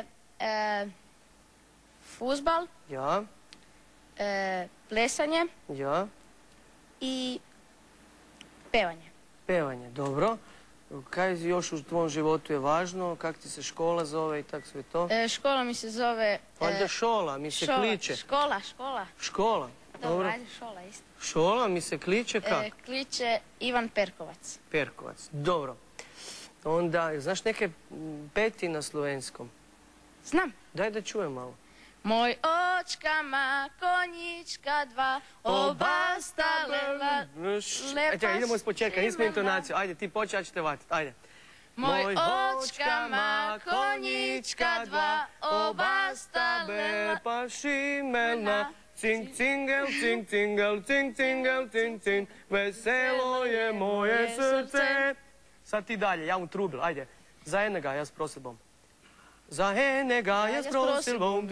fuzbal, Ja, plesanje ja, i pevanje. pevanje, dobro. Kaj još u tvom životu je važno, kak ti se škola zove i tak sve to? Škola mi se zove... Valjda šola, mi se kliče. Škola. Škola, Dobro, dobro. ajde šola isto. Šola mi se kliče kak? Kliče Ivan Perkovac. Perkovac, dobro. Onda, znaš neke peti na slovenskom? Znam. Daj da čujem malo. Moj očka ma konjička dva, oba sta lepa Ajde, idemo iz početka, nismo intonaciju. Ajde, ti počeš, ja ću te vatiti, ajde. Moj očka ma konjička dva, oba sta lepa šimelna, cing cingel, cing cingel, cing cingel, cing cing, veselo je moje srce. Sad ti dalje, ja mu trubil, ajde. Za enega, ja s prosilbom. Za enega ja s prosilbom.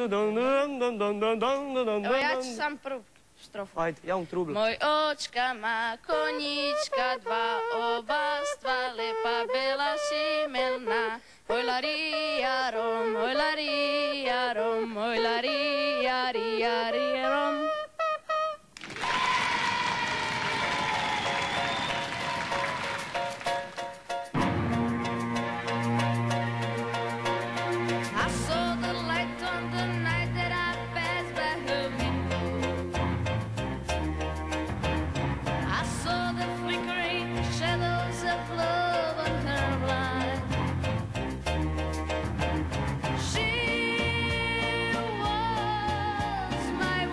Evo ja ću sam prvu strofu. Ajde, ja mu trubil. Moj očka ma konjička dva, oba stva lepa bela šimelna. Ojlarija rom, ojlarija rom, ojlarija rija rija rom. I saw the light on the night that I passed by her window. I saw the flickering shadows of love on her blind. She was my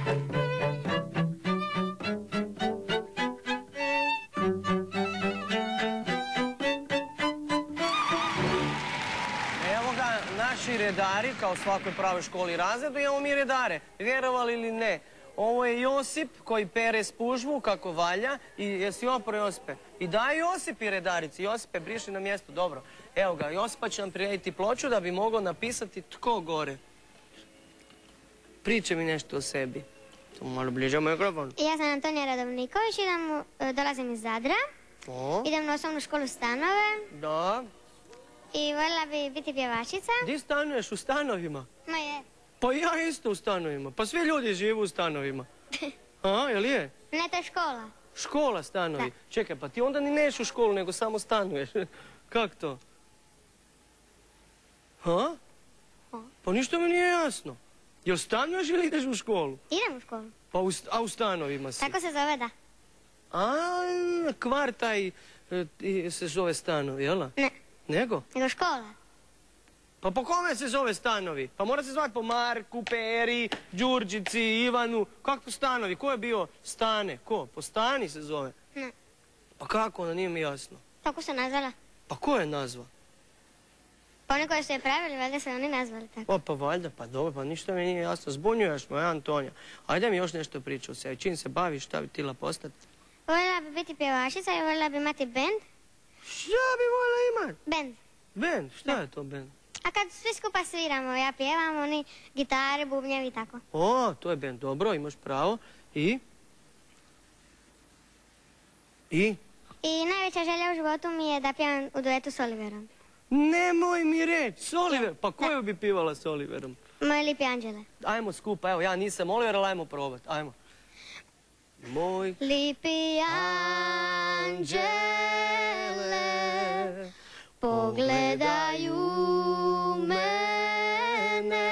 Evo ga, naši redari, kao u svakoj pravoj školi i razredu, imamo mi redare, vjerovali ili ne. Ovo je Josip koji pere spužvu kako valja i jesi opro Josipe. I daj Josipi redarici, Josipe briši na mjestu, dobro. Evo ga, Josipa će nam prirediti ploču da bi moglo napisati tko gore. Priče mi nešto o sebi. Samo malo bliže mikrofon. Ja sam Antonija Radovniković, dolazim iz Zadra. Idem na osnovnu školu Stanove. Da. I voljela bi biti pjevačica. Di stanuješ? U stanovima? Ma je. Pa ja isto u stanovima. Pa svi ljudi žive u stanovima. A, jel je? Ne, to je škola. Škola, stanovi. Čekaj, pa ti onda ni neš u školu, nego samo stanuješ. Kak to? Ha? Pa ništa mi nije jasno. Jel stanuješ ili ideš u školu? Idem u školu. Pa u stanovima si. Tako se zove, da. A, kvart taj se zove stanovi, jel? Ne. Nego? Nego škola. Pa po kome se zove stanovi? Pa mora se zvati po Marku, Peri, Đurđici, Ivanu. Kako stanovi? Ko je bio Stane? Ko? Po Stani se zove? Ne. Pa kako? Ono nije mi jasno. Tako se nazvala. Pa ko je nazva? Pa oni koji su je pravili, valjda se oni nazvali tako. O, pa valjda, pa dobro, pa ništa mi nije jasno. Zbunjuješ me, Antonija. Ajde mi još nešto priča o sebi. Čim se baviš, šta bi tila postati? Voljela bi biti pjevačica i voljela bi imati bend. Šta bi voljela imati? Bend. Bend? Šta je to bend? A kad svi skupa sviramo, ja pjevam, oni gitare, bubnjevi i tako. O, to je bend, dobro, imaš pravo. I? I? I najveća želja u životu mi je da pjevam u duetu s Oliverom. Nemoj mi reći, s Oliverom. Pa koju bi pivala s Oliverom? Moj lipi anđele. Ajmo skupa, evo, ja nisam Oliver, ali ajmo probat, ajmo. Moj lipi anđele pogledaju mene,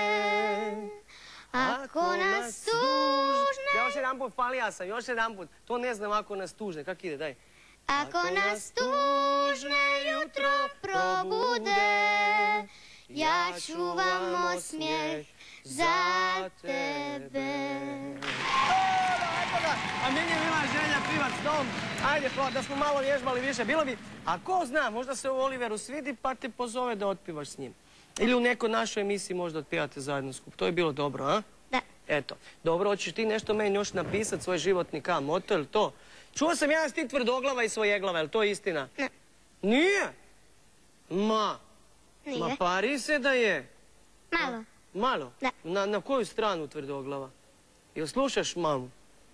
ako nas tužne... Još jedan put, falija sam, još jedan put. To ne znam ako nas tužne, kak ide, daj. Ako nas tužne jutro probude, ja čuvam osmijeh za tebe. A meni je bila želja pivat s tom. Ajde, da smo malo vježbali više. Bilo bi, a ko zna, možda se u Oliveru svidi pa te pozove da otpivaš s njim. Ili u nekoj našoj emisiji možda otpivate zajedno skup. To je bilo dobro, a? Da. Eto, dobro, hoćeš ti nešto meni još napisat, svoj životni moto, ili to? Čuo sam ja da si ti tvrdoglava i svojeglava, je li to istina? Ne. Nije? Ma. Nije. Ma pari se da je. Malo. Malo? Da. Na koju stranu tvrdoglava? Jel slušaš mamu?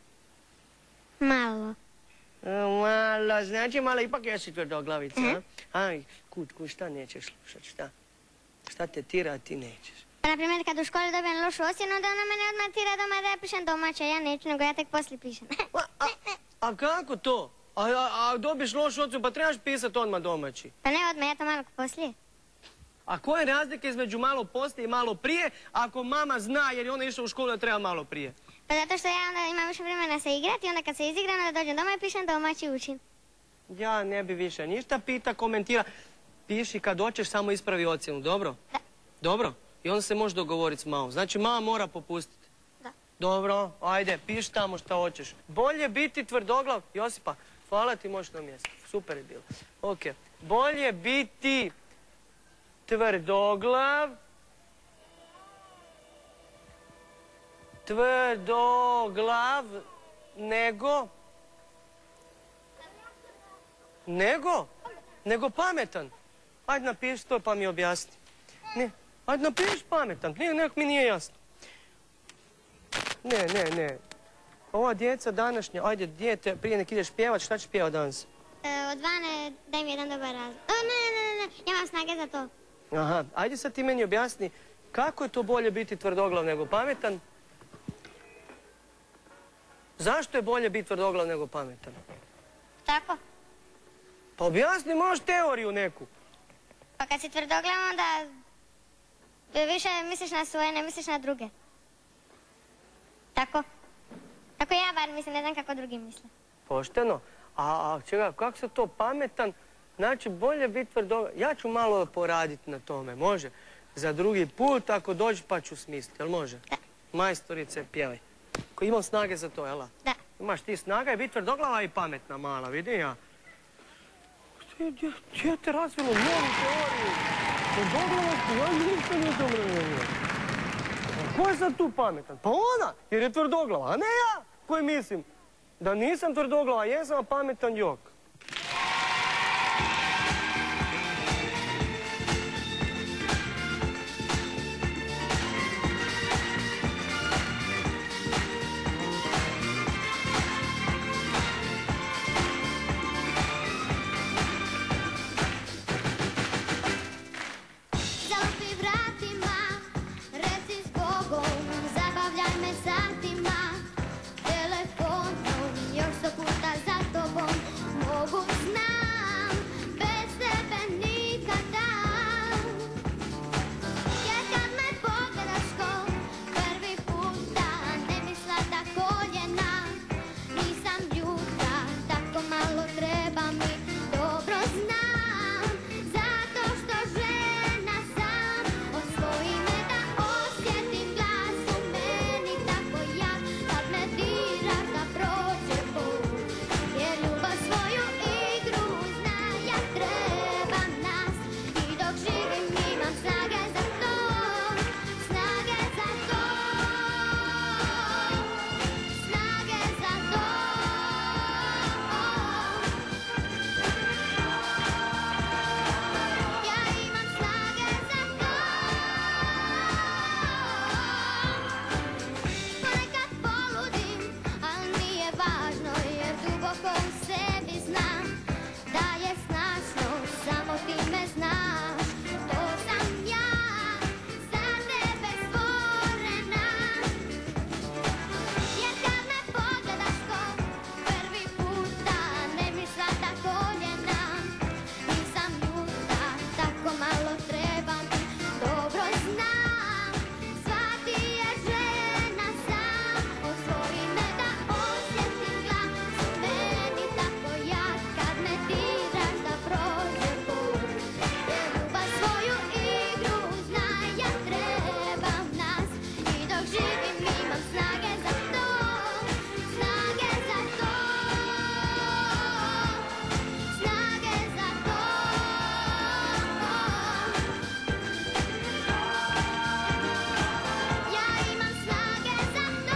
Malo. Malo, znači malo ipak jesi tvrdoglavica, a? Aj, kud, šta nećeš slušat, šta? Šta te tira, a ti nećeš? Pa, na primjer, kad u školi dobijem lošu ocjenu, onda ona mene odmah tira doma da ja pišem domaće, ja neću, nego ja tek poslije pišem. A kako to? A dobiješ lošu ocjenu, pa trebaš pisat odmah domaći. Pa ne odmah, ja to malo poslije. A koja je razlika između malo poslije i malo prije, ako mama zna jer je ona išla u školu da treba malo prije? Pa zato što ja onda imam više vremena se igrati i onda kad se izigram, onda dođem doma i pišem domaći učin. Ja ne bi više ništa pita, komentira. Piši kad hoćeš, samo ispravi ocjenu, dobro? Da. Dobro? I onda se možeš dogovoriti s mamom. Znači mama mora popustiti. Da. Dobro, ajde, piši tamo šta hoćeš. Bolje biti tvrdoglav. Josipa, hvala ti, možeš na mjesto. Super je bilo. Ok. Bolje biti tvrdoglav. Tvrdoglav nego pametan. Ajde napiši to pa mi objasni. Ne, ajde napiši pametan, nek mi nije jasno. Ne. Ova djeca današnja, ajde dijete, prije nek ideš pjevat, šta ćeš pjevat danas? Od Vane daj mi jedan dobar razlog. Ne, ja imam snage za to. Aha, ajde sad ti meni objasni kako je to bolje biti tvrdoglav nego pametan? Zašto je bolje biti tvrdoglav nego pametan? Tako? Pa objasni, možeš teoriju neku. Pa kad si tvrdoglav, onda više misliš na svoje, ne misliš na druge. Tako? Tako ja bar mislim, ne znam kako drugi misle. Pošteno. A čega, kako se to pametan? Znači, bolje biti tvrdoglav. Ja ću malo poraditi na tome, može? Za drugi put, ako dođi pa ću smisliti, jel može? Da. Majstorice, pjevaj. Ko imam snage za to, jel? Da. Imaš ti snaga i biti tvrdoglava i pametna mala, vidi ja. Gdje te razvilo novu teoriju? Tvrdoglava ti, ja ništa nisam razumio. Ko je sad tu pametan? Pa ona, jer je tvrdoglava, a ne ja koji mislim da nisam tvrdoglava, jesam pametan jok. Zalupi vratima, reci zbogom, zabavljaj me satima, telefonom, još 100 puta za tobom, mogu znam, bez tebe nikada. Jer kad me pogledaš ko prvi puta, ne misla da koljena, nisam ljuta, tako malo treba mi, dobro znam, zato što žena sam, osvoji me da osjetim glas u meni tako jak, kad me diraš da prođe put, jer ljubav svoju igru zna, ja trebam nas i dok živim imam snage za to, snage za to, snage za to. Ja imam snage za to. Ponekad poludim, al nije važno, jer duboko u sebi znam da je snažno, samo ti me znaš. To sam ja, za tebe stvorena. Jer kad me pogledaš ko prvi puta, ne misla da koljena, nisam ljuta, tako malo treba mi, dobro znam, svaki je žena sam, osvoji me da osjetim glas u meni tako jak, kad me diraš da prođe put, jer ljubav svoju igru zna, ja trebam nas i dok živim imam snage za to, snage za to, snage za to. Ja imam snage za to.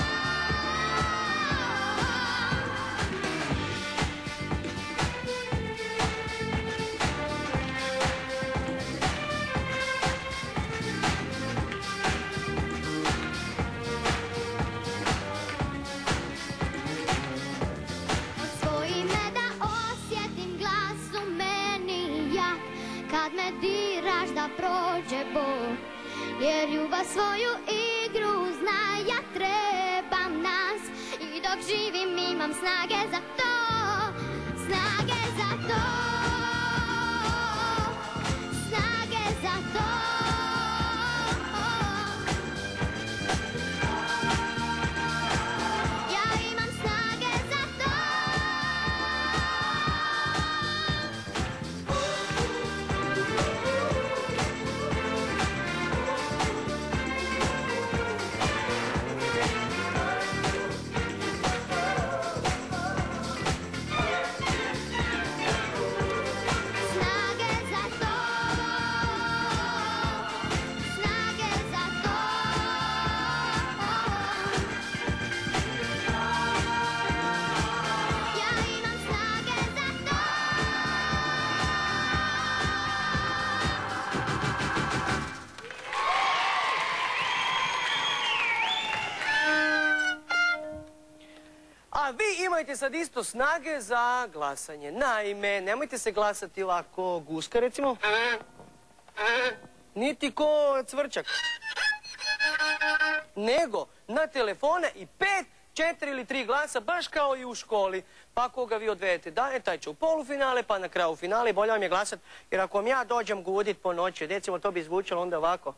Osvoji me da osjetim glas u meni jak, kad me diraš da prođe bol, jer ljubav svoju igru zna, ja trebam nas i dok živim imam snage za to, snage za to, snage za to. Ja imam snage za to. Snage za to. Snage za to. Ja imam snage za to. A vi imajte sad isto snage za glasanje. Naime, nemojte se glasati ovako guska, recimo. Niti ko cvrčak. Nego na telefone i 5, 4 ili 3 glasa, baš kao i u školi. Pa koga vi odvedete dalje, taj će u polufinale, pa na kraju finale. Bolje vam je glasat, jer ako vam ja dođem gudit po noći, recimo to bi zvučalo onda ovako.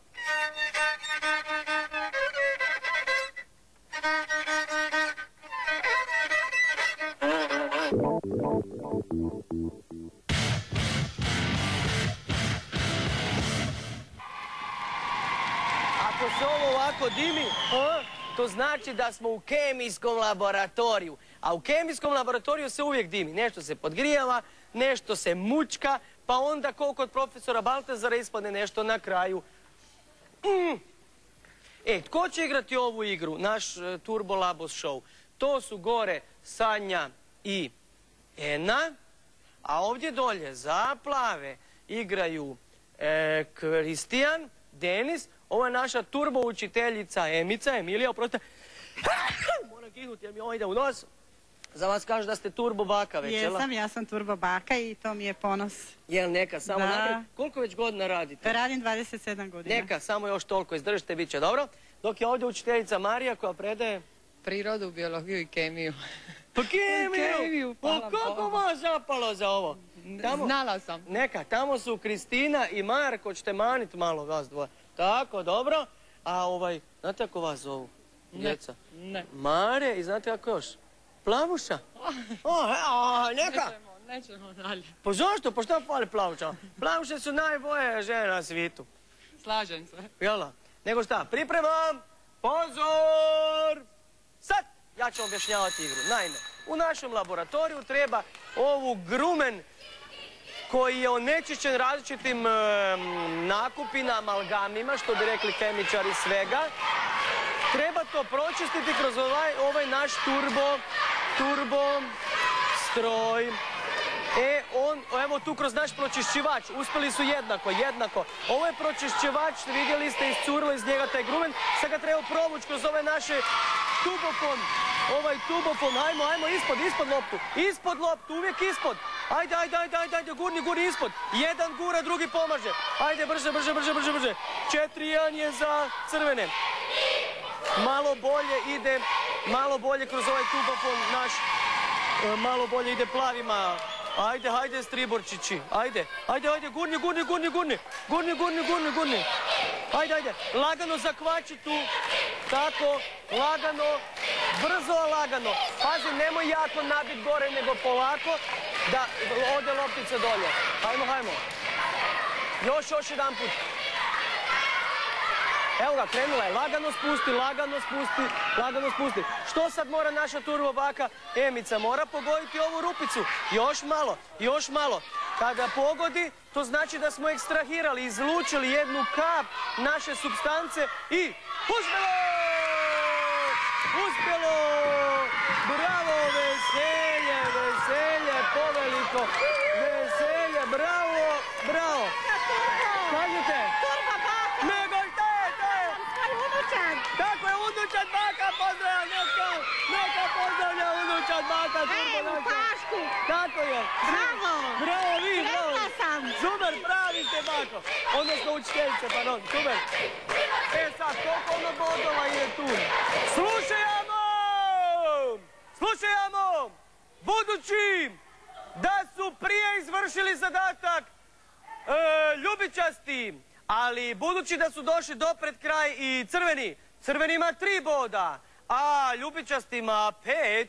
Ako se ovo ovako dimi, to znači da smo u kemijskom laboratoriju. A u kemijskom laboratoriju se uvijek dimi. Nešto se podgrijava, nešto se mučka, pa onda kao kod profesora Baltazara ispadne nešto na kraju. Tko će igrati ovu igru, naš Turbo Labos show? To su gore Sanja i Ena, a ovdje dolje za plave igraju Kristijan, Denis, ovo je naša turbo učiteljica Emica, Emilija, oprostite. Moram kihnuti jer mi ovo ide u nos. Za vas kažu da ste turbo baka već, jel? Jesam, ja sam turbo baka i to mi je ponos. Jel, neka, samo Da. naprijed. Koliko već godina radite? Radim 27 godina. Neka, samo još toliko izdržite, bit će dobro. Dok je ovdje učiteljica Marija koja predaje... Prirodu, biologiju i kemiju. Pa kemiju! Pa kako vas zapalo za ovo? Znala sam. Neka, tamo su Kristina i Marko, ćete manit malo vas dvoje. Tako, dobro. A znate kako vas zovu? Djeca? Ne. Mare i znate kako još? Plavuša? Neka! Nećemo dalje. Pa zašto? Pa šta fali Plavuša? Plavuše su najbolje žene na svijetu. Slažem se. Jel'a? Nego šta? Pripremam! Pozor! Sad! Ja ću objašnjavati igru. Naime, u našem laboratoriju treba ovu grumen koji je onečišćen različitim nakupina, amalgamima, što bi rekli kemičari svega. Treba to pročistiti kroz ovaj naš turbo stroj. Evo tu kroz naš pročišćivač, uspjeli su jednako. Ovo je pročišćivač, vidjeli ste, iscurilo iz njega taj grumen. Sad ga treba provući kroz ove naše tubofon. Ovaj tubofon, ajmo ispod loptu, uvijek ispod. Ajde, gurni ispod. Jedan gura, drugi pomaže. Ajde, brže. 4-1 je za crvene. Malo bolje kroz ovaj tubofon naš. Malo bolje ide plavima. Ajde, striborčići. Ajde, gurni. Ajde, lagano zakvači tu. Tako, lagano, brzo, lagano. Pazi, nemoj jako nabit gore, nego polako, da ode loptica dolje. Hajmo. Još jedan put. Evo ga, krenula je. Lagano spusti. Što sad mora naša turbo baka? Emica mora pogoditi ovu rupicu. Još malo. Kada pogodi, to znači da smo ekstrahirali, izlučili jednu kap naše supstance i uspjelo! Bravo, veselje, poveliko. Veselje, bravo. Kažete? Tako je, unučad baka pozdravlja, neka pozdravlja unučad baka. Evo, Pašku. Tako je. Bravo, vi, bravo. Super, pravi ste bako. Odnosno učiteljice, pardon, super. Sad, koliko ono bodova je tu? Slušajmo! Budući da su prije izvršili zadatak ljubičasti, ali budući da su došli do pred kraj i crveni ima 3 boda, a ljubičasti ima 5.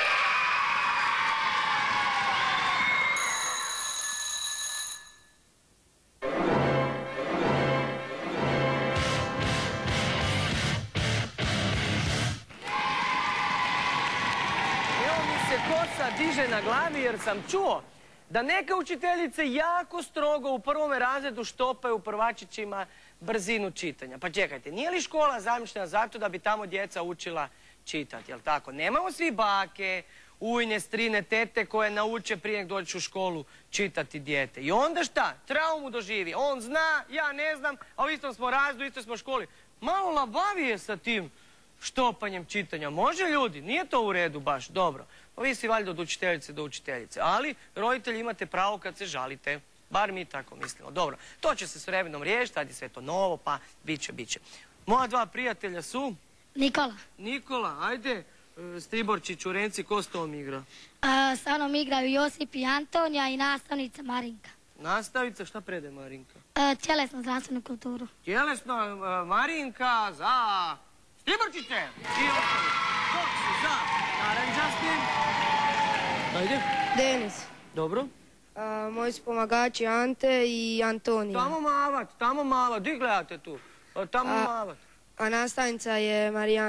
Evo mi se kosa diže na glavi jer sam čuo da neke učiteljice jako strogo u prvome razredu štopaju prvačićima brzinu čitanja. Pa čekajte, nije li škola zamišljena zato da bi tamo djeca učila čitati, jel tako? Nemamo svi bake, ujne, strine, tete koje nauče prije nek doći u školu čitati dijete. I onda šta? Traumu doživi. On zna, ja ne znam, a u istom smo razredu, u istoj smo školi. Malo labavije sa tim štopanjem čitanja. Može ljudi? Nije to u redu baš. Dobro. Pa vi si valjda od učiteljice do učiteljice. Ali roditelji imate pravo kad se žalite. Bar mi tako mislimo. Dobro. To će se s vremenom riješiti. Tad je sve to novo, pa bit će. Moja 2 prijatelja su... Nikola, ajde. Striborčiću, reci, ko s tom igra? Sa mnom igraju Josip i Antonija i nastavnica Marinka. Nastavica, šta predaje Marinka? Tjelesnu zdravstvenu kulturu. Tjelesno, Marinka za Striborčiće. I ostali. Ko su za naranđasti? Ajde. Denis. Dobro. Moji su pomagači Ante i Antonija. Tamo mavat. Di gledate tu? Tamo mavat. A nastavnica je Marijana.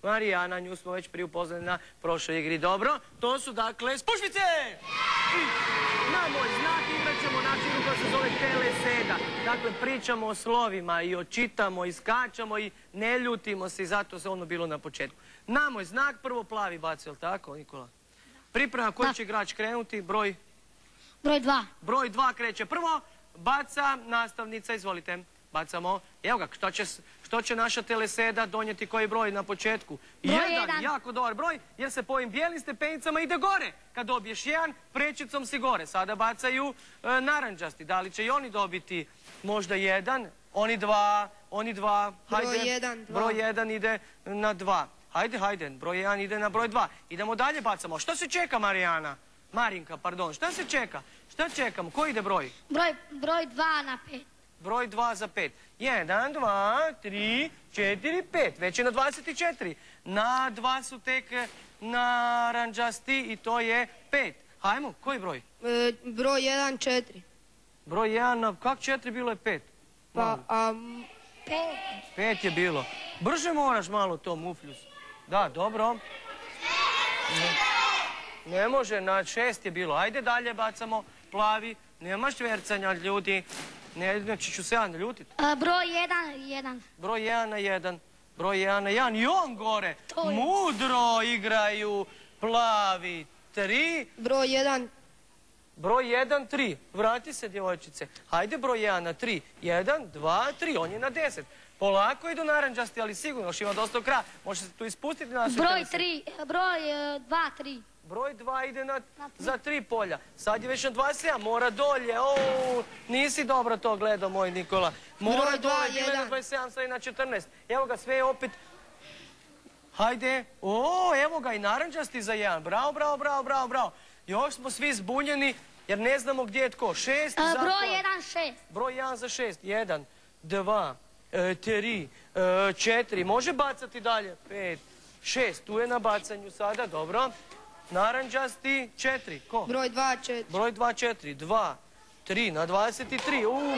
Marijana, nju smo već prije upoznali na prošloj igri. Dobro, to su dakle spušvice! I na moj znak igrat ćemo našu igru koja se zove teleseda. Dakle, pričamo o slovima i očitamo i skačamo i ne ljutimo se i zato se ono bilo na početku. Na moj znak prvo plavi baci, jel tako, Nikola? Priprema koji će igrač krenuti, broj? Broj 2. Broj 2 kreće prvo, baca nastavnica, izvolite. Bacamo. Evo ga, što će naša teleseda donijeti koji broj na početku? Broj 1. Jako dobar broj, jer se po ovim bijelim stepenicama ide gore. Kad dobiješ 1, prečicom si gore. Sada bacaju naranđasti. Da li će i oni dobiti možda 1? Oni 2. Broj 1, 2. Broj 1 ide na 2. Hajde, broj 1 ide na broj 2. Idemo dalje, bacamo. Što se čeka, Marijana? Marinka, pardon. Šta se čeka? Šta čekamo? Koji ide broj? Broj 2 na 5. Broj 2 za 5. 1, 2, 3, 4, 5. Već je na 24. Na 2 su tek naranđasti i to je 5. Hajmo, koji broj? Broj 1, 4. Broj 1, kak 4 bilo je 5? Pa, 5 je bilo. Brže moraš malo to, mufljus. Da, dobro. Ne može, na 6 je bilo. Ajde dalje, bacamo plavi. Nema švercanja, ljudi. Neće ću se ja naljutiti. Broj 1. Broj 1 na 1. Broj 1 na 1. I on gore. Mudro igraju plavi. 3. Broj 1. Broj 1, 3. Vrati se, djevojčice. Hajde broj 1 na 3. 1, 2, 3. On je na 10. Polako idu naranđasti, ali sigurno još ima dosta kraja. Može se tu ispustiti na našu Broj 2, 3. Broj 2 ide za 3 polja. Sad je već na 27, mora dolje. Nisi dobro to gledao, moj Nikola. Mora dolje, bilo je na 27, sad je na 14. Evo ga, sve je opet. Hajde. Evo ga i naranđasti za 1. Bravo. Još smo svi zbunjeni jer ne znamo gdje je tko. 6 za to. Broj 1, 6. Broj 1 za 6. 1, 2, 3, 4. Može bacati dalje? 5, 6. Tu je na bacanju sada, dobro. Naranđasti 4. Ko? Broj 2, 4. Broj 2, 4. 2, 3 na 23.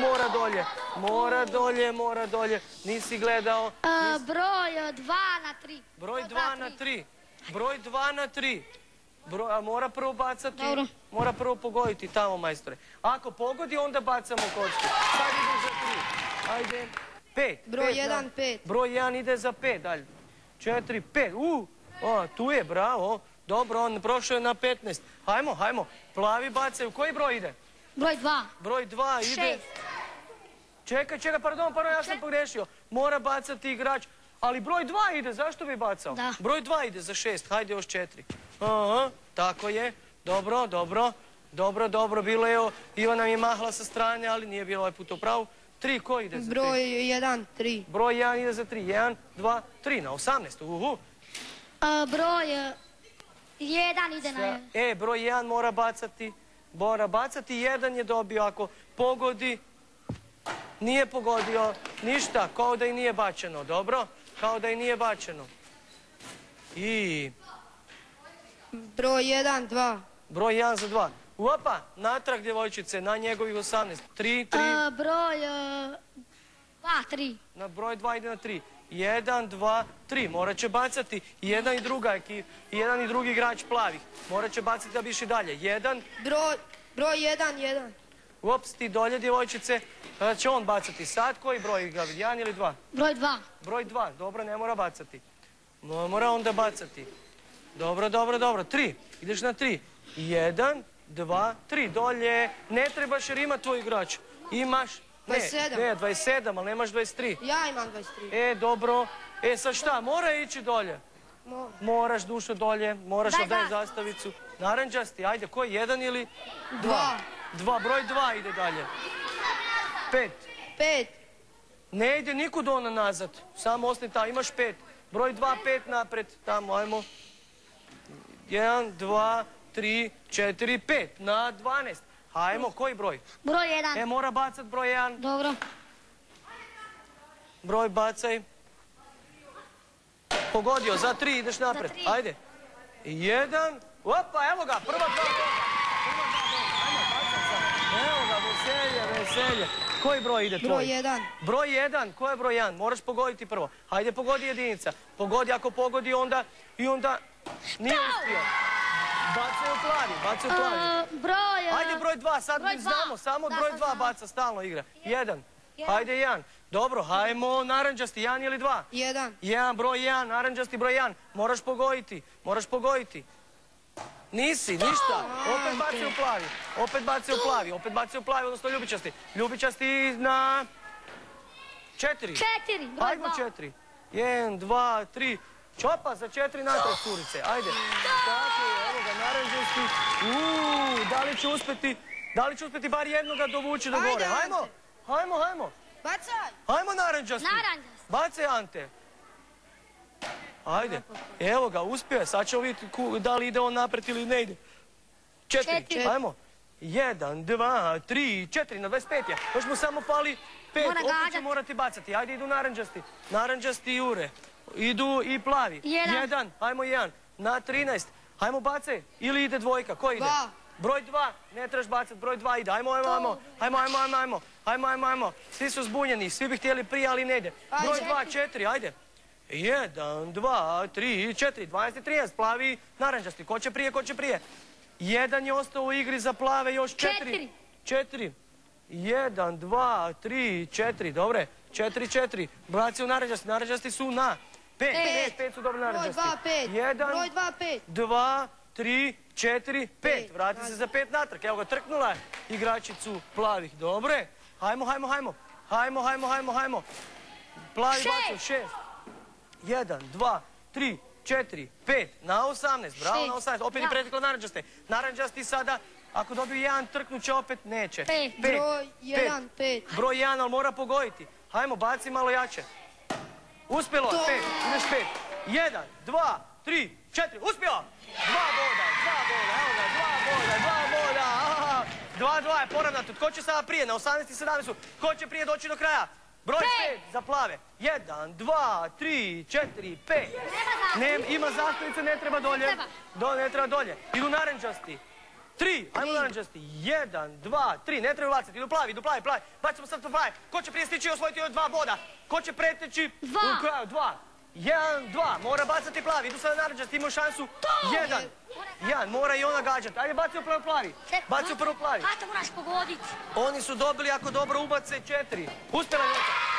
Mora dolje. Nisi gledao. Broj 2 na 3. Broj 2 na 3. Broj 2 na 3. Mora prvo bacati. Dobro. Mora prvo pogoditi tamo, majstore. Ako pogodi, onda bacamo kocku. Sad ide za 3. Ajde. 5. Broj 1, 5. Broj 1 ide za 5. Dalje. 4, 5. Tu je, bravo. Dobro, on prošao je na 15. Hajmo. Plavi bacaju. Koji broj ide? Broj 2. Broj 2 ide... 6. Čekaj, pardon, ja sam pogrešio. Mora bacati igrač. Ali broj 2 ide, zašto bi bacao? Da. Broj 2 ide za 6, hajde još 4. Tako je. Dobro. Bilo je, Ivana mi je mahla sa strane, ali nije bilo ovaj put u pravu. 3, ko ide za 3? Broj 1, 3. Broj 1 ide za 3. 1, 2, 3, na 18. Broj 1 ide na 1. Broj 1 mora bacati. 1 je dobio, ako pogodi, nije pogodio ništa, kao da i nije bačeno, dobro? Kao da i nije bačeno. I... Broj 1, 2. Broj 1 za 2. Opa, natrag djevojčice, na njegovih 18. 3. Broj 2, 3. Na broj 2 ide na 3. 1, 2, 3. Morat će bacati jedan i drugi igrač plavih. Morat će bacati da bi išli dalje. 1. Broj 1, 1. Uops, ti dolje djevojčice. Kada će on bacati sad, koji broj igra? 1 ili 2? Broj 2. Broj 2, dobro, ne mora bacati. Mora onda bacati. Dobro. 3, ideš na 3. 1, 2, 3, dolje. Ne trebaš jer ima tvoj igrač. Imaš... 27. Ne, 27, ali nemaš 23. Ja imam 23. Dobro. Sad šta, mora ići dolje? Moraš, Dušo, dolje. Moraš odaj zastavicu. Naranđasti, ajde, koji? 1 ili 2? 2, broj 2 ide dalje. 5. Ne ide nikud ona nazad. Samo ostani tamo, imaš 5. Broj 2, 5 napred. Tamo, ajmo. 1, 2, 3, 4, 5. Na 12. Hajmo, koji broj? Broj 1. Mora bacat broj 1. Dobro. Broj bacaj. Pogodio, za 3 ideš napred. Ajde. 1. Opa, evo ga, prva 2 toga. Evo ga, veselje. Koji broj ide tvoj? Broj 1. Broj 1, ko je broj 1? Moraš pogoditi prvo. Hajde, pogodi jedinica. Pogodi, ako pogodi onda nije uspio. Bacaj u plavi. Broj... Hajde broj 2, sad broj znamo, samo broj 2 baca, stalno igra. 1. Hajde 1. Dobro, hajmo naranđasti, 1 ili 2? 1. 1, broj 1, naranđasti broj 1. Moraš pogoditi. Nisi, ništa. Opet baci u plavi, odnosno ljubičasti. Ljubičasti na 4. 4, broj 2. Hajmo 4. 1, 2, 3. Čopa za 4 natrag, curice. Ajde. Tako je, evo ga, naranđasti. Da li će uspjeti bar jednoga dovući do gore? Hajmo. Bacaj. Hajmo naranđasti. Bacaj, Ante. Ajde. Evo ga, uspio je. Sad ćemo vidjeti da li ide on napred ili ne ide. 4. Hajmo. 1, 2, 3, 4. Na 25 je. Još mu samo fali 5. Opet će morati bacati. Ajde, idu naranđasti. Naranđasti jure. Idu i plavi. 1. Hajmo 1. Na 13. Hajmo bacaj. Ili ide dvojka. Ko ide? 2. Broj 2. Ne trebaš bacati. Broj 2 ide. Hajmo. Svi su zbunjeni. Svi bi htjeli prije, ali ne ide. Broj 2, 4. Ajde. 1, 2, 3, 4. 12 i 13. Plavi naranđasti. Ko će prije? 1 je ostao u igri za plave. Još 4. 4. 1, 2, 3, 4. Dobre. 4. Baci u naranđasti. Naranđasti su na 5. 5 su dobro naranđasti. Broj 2, 5. 2, 3, 4, 5. Vrati se za 5 natrag. Evo ga, trknula je igračicu plavih. Dobre. Hajmo. Plavi bacu 6. 1, 2, 3, 4, 5. Na 18. Bravo, na 18. Opet je preteklo naranđaste. Naranđasti sada, ako dobiju 1, trknut će opet, neće. 5. Broj 1, 5. Broj 1, ali mora pogoditi. Hajmo, baci malo jače. Uspjelo je, 5. Ideš 5. 1, 2, 3, 4. Uspio! 2 boda. Evo ga, 2 boda. 2 je poravnato. Tko će sada prije? Na 18 i 17 su. Ko će prije doći do kraja? Broj 5 za plave. 1, 2, 3, 4, 5. Ima zastavice, ne treba dolje. Ne treba dolje. Idu naranđasti. 3, ajmo naranđasti. 1, 2, 3, ne treba bacati. Idu plavi. Bacimo sad to plavi. Ko će prije stići i osvojiti 2 boda? Ko će preteći u kraju? 2. 1, 2, mora bacati plavi. Idu sada naranđasti, imaju šansu. 1, mora i ona gađati. Ajde, baci u prvo plavi. Hata moraš pogoditi. Oni su dobili, ako dobro ubace, 4. Uspjela je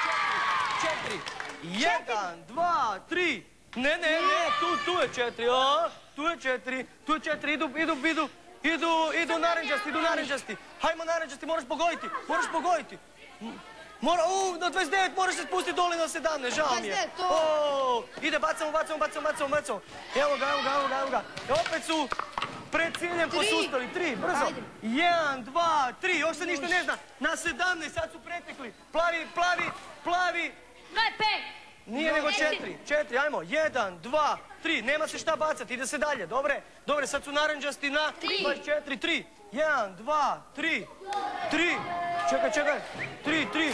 4. 1, 2, 3. Ne, tu je 4. Tu je 4. Idu naranđasti. Hajmo naranđasti, moraš pogoditi. Na 29 moraš se spustiti dole na 17, žao mi je. Ide, bacamo. Evo ga. Opet su pred ciljem posustali. 3, brzo. 1, 2, 3, još se ništa ne zna. Na 17, sad su pretekli. Plavi. Broj 5. Nije nego 4, ajmo. 1, 2, 3, nema se šta bacati, ide se dalje, dobre, sad su naranđasti na 24, 3, 1, 2, 3, 3, čekaj, 3,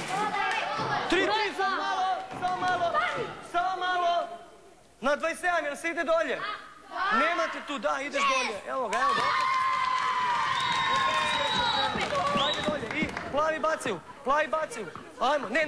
samo malo, na 27, jel se ide dolje? Nemate tu, da, ideš dolje, evo ga, ajde dolje, i plavi bacaju, ajmo, ne,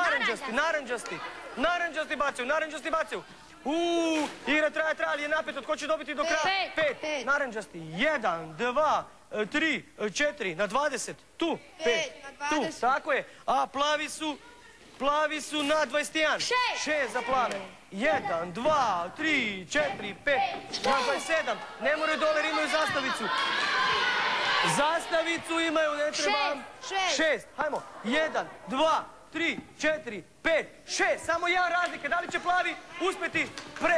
naranđasti bacaju. Igra traje, ali je napeto, tko će dobiti do kraja? 5, naranđasti, 1, 2, 3, 4, na 20, tu, 5, tu, tako je, a plavi su na 21, 6 za plave, 1, 2, 3, 4, 5, na 27, ne moraju dole jer imaju zastavicu imaju, ne treba, 6, hajmo, 1, 2, 3, 4, 5, 6, samo jedan razlike, da li će plavi uspjeti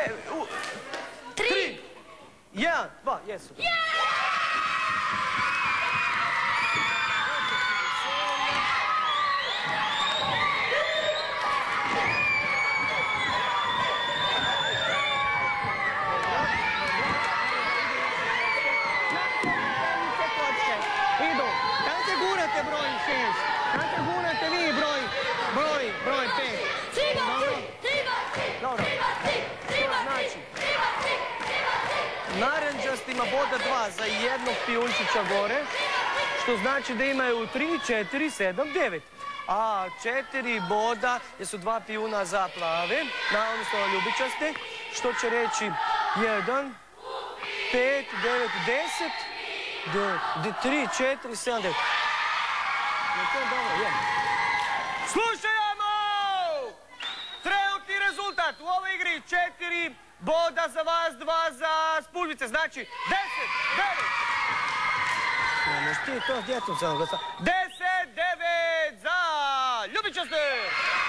3, 1, 2, jesu. Idu, kada se gurate broj 6, kada se gurate vi broj 5. Dobro. Znači, naranđastima boda 2 za jednog pijunčića gore, što znači da imaju 3, 4, 7, 9. a 4 boda jer su 2 pijuna za plave, odnosno ljubičaste, što će reći 1, 5, 9, 10, 3, 4, 7, 9. Slušajmo! Trenutni rezultat u ovoj igri 4 boda za vas, 2 za spužvice, znači 10, 9. Nemaš ti to s djecom samo glasa. 10, 9 za ljubičaste!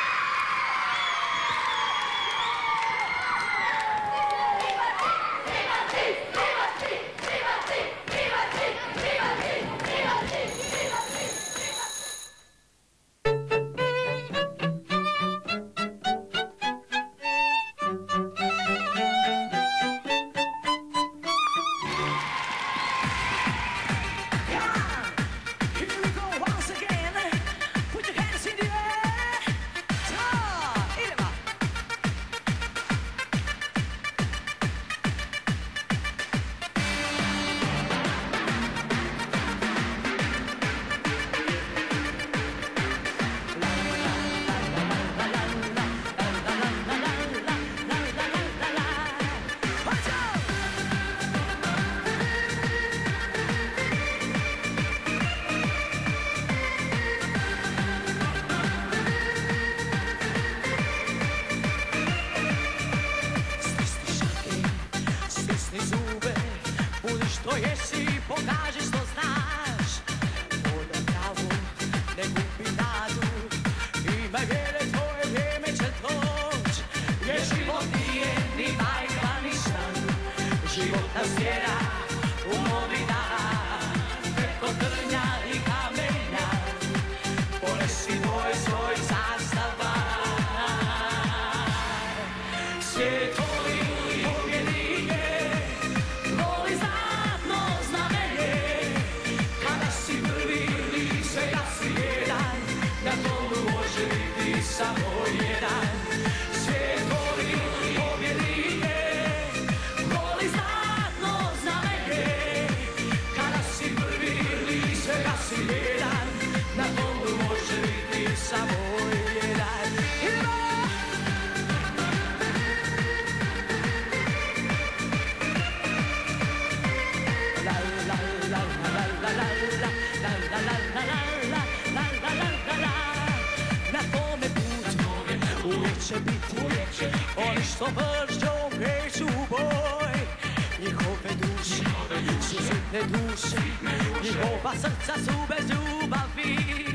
Oni što mržnjom kreću u boj, njihove duše su sitne duše, njihova srca su bez ljubavi,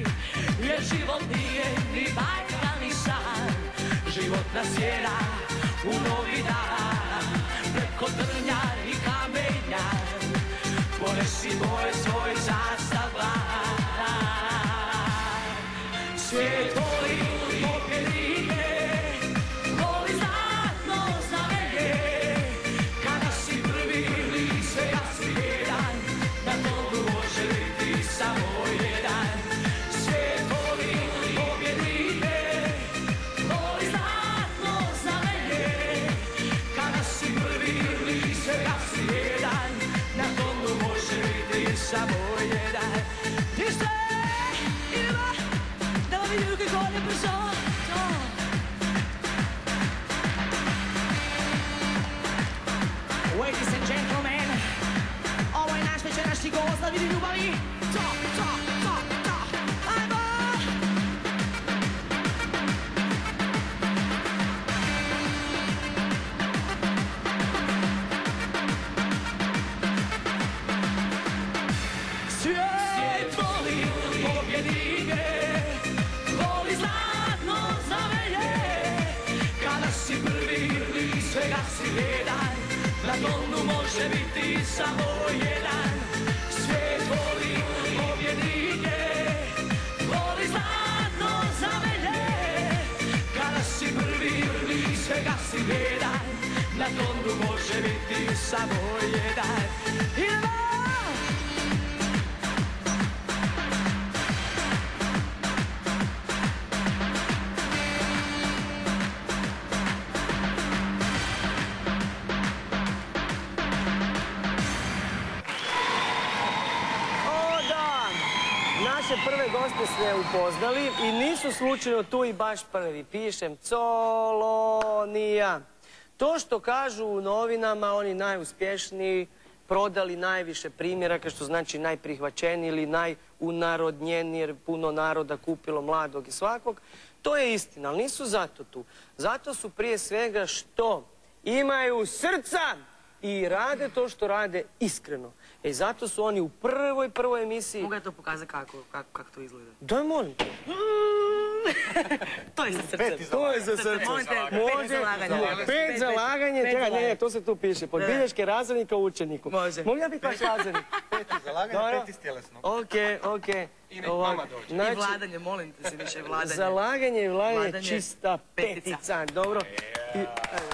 jer život nije ni bajka ni san, život nas tjera u novi dan, preko trnja i kamenja, ponesi boje svoj zastav glas. Svijet voli pobjednike, voli zlatno znamenje, kada si prvi ili svega si jedan, na tomu može biti samo jedan. Svijet voli pobjednike, voli zlatno znamenje, kada si prvi ili svega si jedan, na tomu može biti samo jedan. Ništa ima, da mi ljubi golje brzo. Ladies and gentlemen, ovo je naš večerašnji gost, da vidi ljubavi. Ajmo! Svijet voli pobjednike, voli zlatno znamenje, kada si prvi ili svega si jedan, na donu može biti samo jedan. Svijet voli pobjednike, voli zlatno znamenje, kada si prvi ili svega si jedan, na donu može biti samo jedan. Idemo! prve goste sve upoznali i nisu slučajno tu i baš prvi. Pišem Colonija. To što kažu u novinama, oni najuspješniji, prodali najviše primjeraka, što znači najprihvaćeniji ili najunarodnjeniji, jer puno naroda kupilo mladog i svakog, to je istina, ali nisu zato tu. Zato su prije svega što imaju srca i rade to što rade iskreno. Zato su oni u prvoj emisiji... Mogu ja to pokazati kako to izgleda? Daj, molim te. To je za srce. To je za srce. Može. 5 za laganje. Čekaj, ne, to se tu piše. Pod bilješke razrednika učeniku. Može. Mogu ja biti vaš razrednik? 5 za laganje, 5 iz tjelesnog. Okej. I nek mama dođe. I vladanje, molim te se više vladanje. Za laganje i vladanje čista petica. Dobro. Evo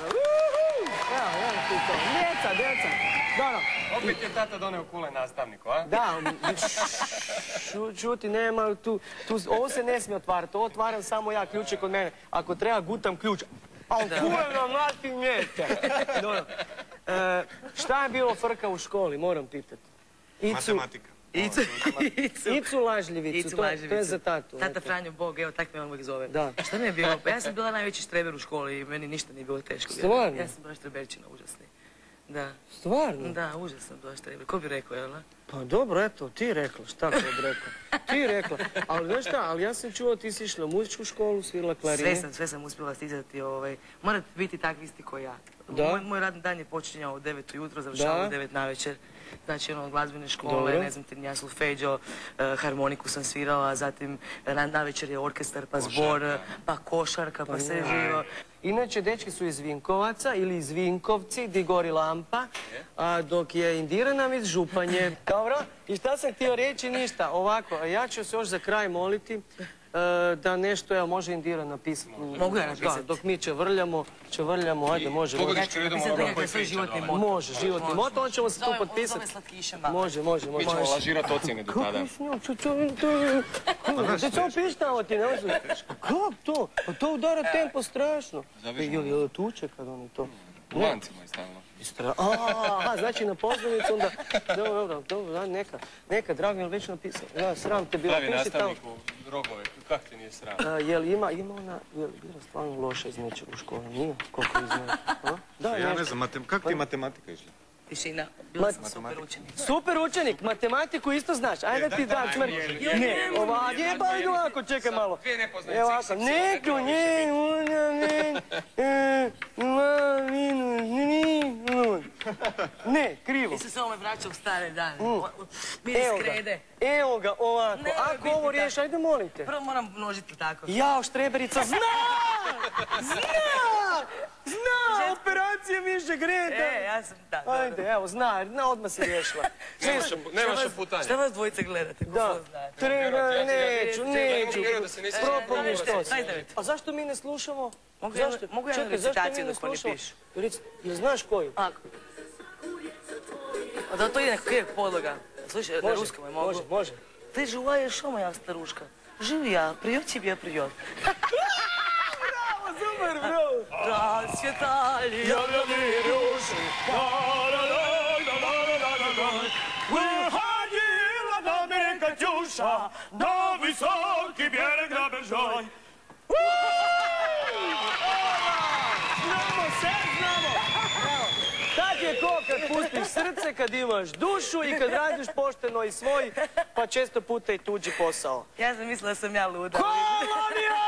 ti to. Djeca. Dobro. Opet je tata doneo kule nastavniku, a? Da, čuti, nema tu, ovo se ne smije otvarati, ovo otvaram samo ja, ključ je kod mene. Ako treba, gutam ključ, a kule nam natim mjete. Šta je bilo frka u školi, moram pitati? Matematika. Icu lažljivicu, to je za tatu. Tata Franjo Bog, evo tak me on uvijek zove. Da. Šta mi je bilo? Pa ja sam bila najveći štreber u školi i meni ništa nije bilo teško. Stvarno? Ja sam bila štreberčina, užasni. Da. Stvarno? Da, užasno bila štreber. Ko bi rekao, jel da? Pa dobro, eto, ti rekla, šta ko bi rekla? Ti rekla, ali znaš šta, ali ja sam čuo ti si išla u muzičku školu, svirala klarinet. Sve sam uspjela stizati, morate biti takvi isti koji ja. Moj radni dan je počinjao u 9 ujutro, završavao u 9 navečer. Znači, glazbene škole, ne znam ti, ja solfeđo, harmoniku sam svirala, zatim navečer je orkestar, pa zbor, pa košarka, pa sve živo. Inače, dečki su iz Vinkovaca ili iz Vinkovci, di gori lampa, dok je Indira nam iz Županje. Dobro, i šta sam htio reći? Ništa. Ovako, ja ću se još za kraj moliti da nešto, evo, može Indira napisati. Mogu ja napisati? Da, dok mi čevrljamo, ajde, može. Ja ću napisati nekakav svoj životni moto. Može, životni moto, on ćemo se tu potpisati. Zove slatkišem. Može. Mi ćemo lažirati ocjene do tada. Kako s njom? Da samo pištavo ti, ne možeš. Kako to? Pa to udara tempo strašno. Ili tuče kad oni to... U lancima je stalno. Aha, znači na pozornicu onda... Dobro, neka, Dragan, već napisao. Ja, sram te bilo. Pravi nastavniku rogove, kak ti nije sram? Jel ima ona, jel bila stvarno loša iz nečeg u školi, nije? Koliko izgleda? Ja ne znam, kak ti matematika išla? Tišina, bila sam super učenik. Super učenik, matematiku isto znaš, ajde ti da smrt. Ne, ovdje je pa idu ovako, čekaj malo. Dvije nepoznanice. Ne, krivo. Ti se samo me vraćao u stare dane. Miris krede. Evo ga, ovako. Ako ovo riješ, ajde molim te. Prvo moram množiti tako. Jao, štreberica, zna! Operacije višeg reda. Ja sam, da. Ajde, evo, zna, odmah si riješila. Nemaš putanja. Šta vas dvojice gledate? Da. Neću. Propomniš to. A zašto mi ne slušamo? Mogu ja recitaciju dok oni pišu? Jel znaš koju? A da to ide neka kriva podloga. Slušaj, na ruskom je mogu? Može. Ты живая шо, моя старушка? Живя, приют тебе приют. Bravo, super, bravo. Расцветали Javljali rjuši, Выходила на берег Катюша, на высокий берег на бежой. Znamo. Tak je ko kad pustiš srce, kad imaš dušu i kad radiš pošteno i svoj, pa često puta i tuđi posao. Ja sam mislila da sam ja luda. Kolonija!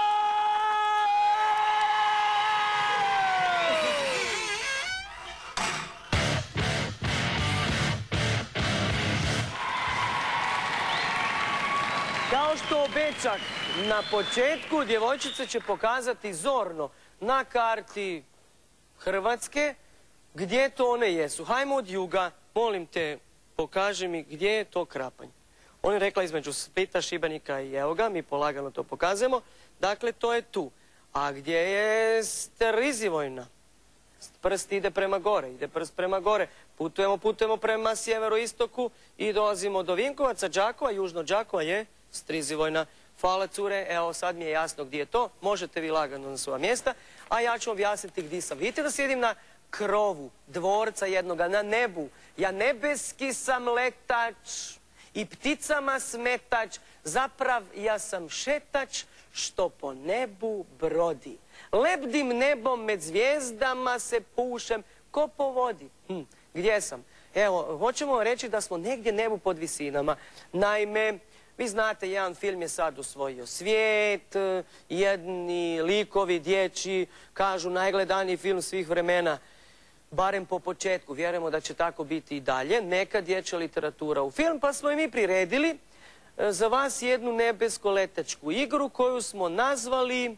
Kao što obećak, na početku djevojčice će pokazati zorno na karti Hrvatske gdje to one jesu. Hajmo od juga, molim te, pokaži mi gdje je to Krapanj. Ona je rekla između Splita, Šibenika i evo ga, mi polagano to pokazujemo. Dakle, to je tu. A gdje je Strizivojna? Prst ide prema gore, ide prst prema gore. Putujemo prema sjeveroistoku i dolazimo do Vinkovaca, Đakova, južno Đakova je Strizivojna. Hvala cure, evo sad mi je jasno gdje je to. Možete vi lagano na svoja mjesta, a ja ću objasniti gdje sam. Vidite da sjedim na krovu dvorca jednoga, na nebu. Ja nebeski sam letač i pticama smetač, Zaprav ja sam šetač što po nebu brodi. Lebdim nebom med zvijezdama se pušem ko po vodi. Gdje sam? Evo, hoćemo reći da smo negdje nebu pod visinama. Naime, vi znate, jedan film je sad osvojio svijet, jedni likovi dječji kažu najgledaniji film svih vremena, barem po početku. Vjerujemo da će tako biti i dalje. Neka dječja literatura u film, pa smo i mi priredili za vas jednu nebesko-letačku igru koju smo nazvali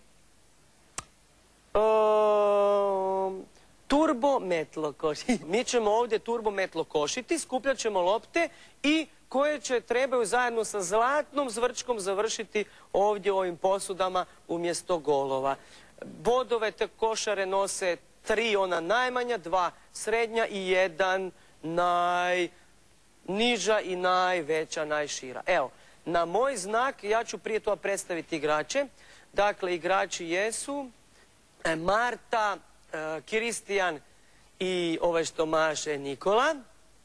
turbo metlokoši. Mi ćemo ovdje turbo metlokošiti, skupljat ćemo lopte i koje će trebaju zajedno sa zlatnom zvrčkom završiti ovdje u ovim posudama umjesto golova. Bodove te košare nose 3 ona najmanja, 2 srednja i 1 najniža i najveća, najšira. Evo, na moj znak ja ću prije toga predstaviti igrače. Dakle, igrači jesu Marta, Kristijan i ovaj što maše Nikola.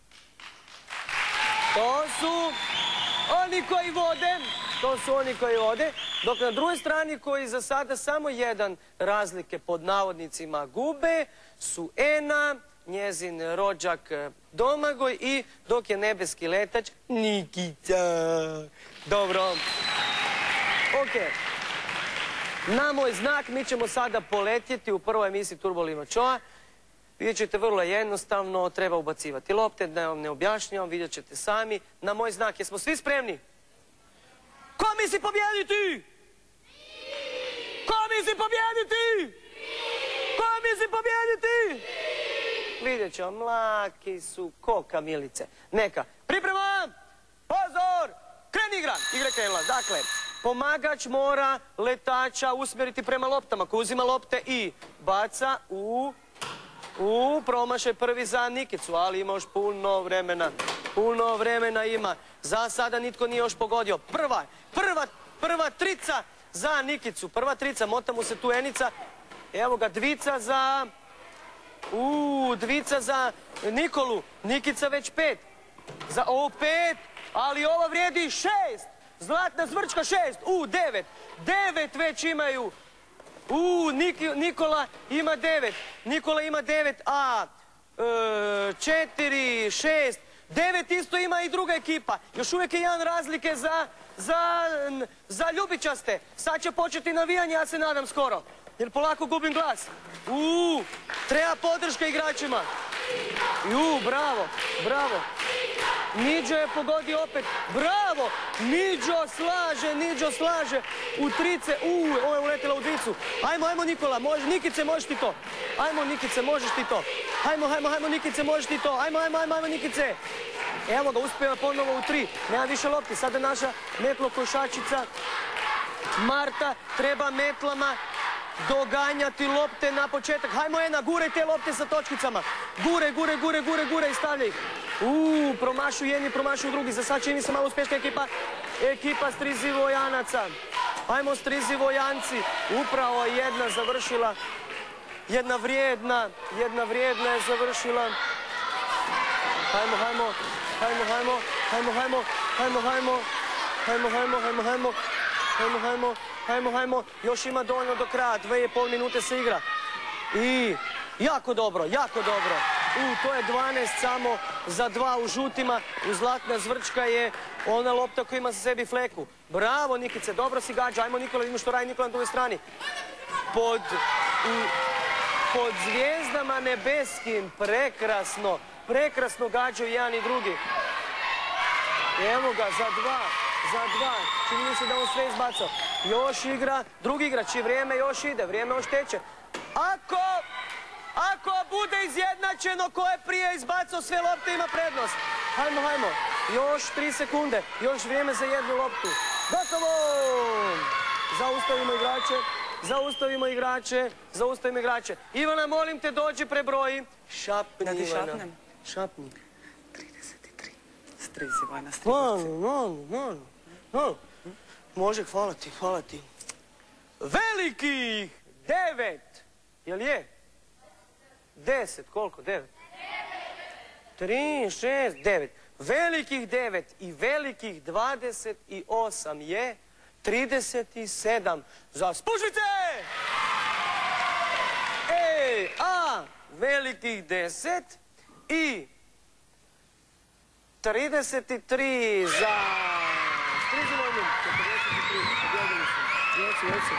To su oni koji vode. To su oni koji vode. Dok na drugoj strani koji za sada samo jedan razlike pod navodnicima gube su Ena, njezin rođak Domagoj i dok je nebeski letač Nikica. Dobro. Ok. Na moj znak mi ćemo sada poletjeti u prvoj emisiji Turbo Linočoa. Vidjet ćete vrlo jednostavno, treba ubacivati lopte, da vam ne objašnjavam, vidjet ćete sami. Na moj znak, jesmo svi spremni? Ko misli pobijediti? Ko misli pobijediti? Ko misli pobijediti? Vidjet ćemo, mlaki su ko kamilice. Neka, priprema, pozor, kreni igra. Igra krenula, dakle, pomagač mora letača usmjeriti prema loptama. Ko uzima lopte i baca promašaj prvi za Nikicu, ali ima još puno vremena. Puno vremena ima. Za sada nitko nije još pogodio. Prva trica za Nikicu. Prva trica, mota mu se tu Enica. Evo ga, dvica za Nikolu. Nikica već 5. Ovo 5, ali ova vrijedi 6. Zlatna zvrčka 6. 9. 9 već imaju. Nikola ima 9. Nikola ima 9, a 4, 6, 9 isto ima i druga ekipa. Još uvijek je jedan razlike za ljubičaste. Sad će početi navijanje, ja se nadam skoro. Jer polako gubim glas. Treba podrška igračima. Bravo, bravo. Niđo je pogodio opet. Bravo! Niđo slaže. U trice. Ovo je uletila u dvicu. Ajmo Nikola. Nikice, možeš ti to. Ajmo Nikice, možeš ti to. Ajmo Nikice, možeš ti to. Ajmo Nikice. Evo ga, uspjeva ponovo u 3. Nema više lopti. Sada naša metlokošačica Marta treba metlama doganjati lopte na početak. Hajmo Ena, guraj te lopte sa točkicama. Gure i stavljaj ih. Promašu jedni, promašu drugi. Za sad čini se malo uspješna ekipa Strizivojanaca. Hajmo Strizivojanci. Upravo jedna završila. Jedna vrijedna je završila. Hajmo. Još ima dovoljno do kraja. 2,5 minute se igra. I jako dobro. To je 12 samo za 2 u žutima. U zlatna zvrčka je ona lopta koja ima za sebi fleku. Bravo Nikice, dobro si gađa. Ajmo Nikola, vidimo što radi Nikola na drugoj strani. Pod zvijezdama nebeskim. Prekrasno gađaju jedan i drugi. Evo ga, za 2. Čini mi se da on sve izbacao. Još igra, drugi igrač i vrijeme još ide, vrijeme još teče. Ako bude izjednačeno ko je prije izbacao sve lopte ima prednost. Hajmo. Još 3 sekunde, još vrijeme za jednu loptu. Gotovo! Zaustavimo igrače. Ivana, molim te, dođi prebroji. Šapni, Ivana. Da ti šapnem? Šapni. 33. Strizivojna. Može, hvala ti. Velikih 9. Jel je? 10, koliko? 9? 3, 6, 9. velikih 9 i velikih 28 je 37 za spužvice! A velikih 10 i 33 za... Strizimo 43, pobjedili su. Jesu.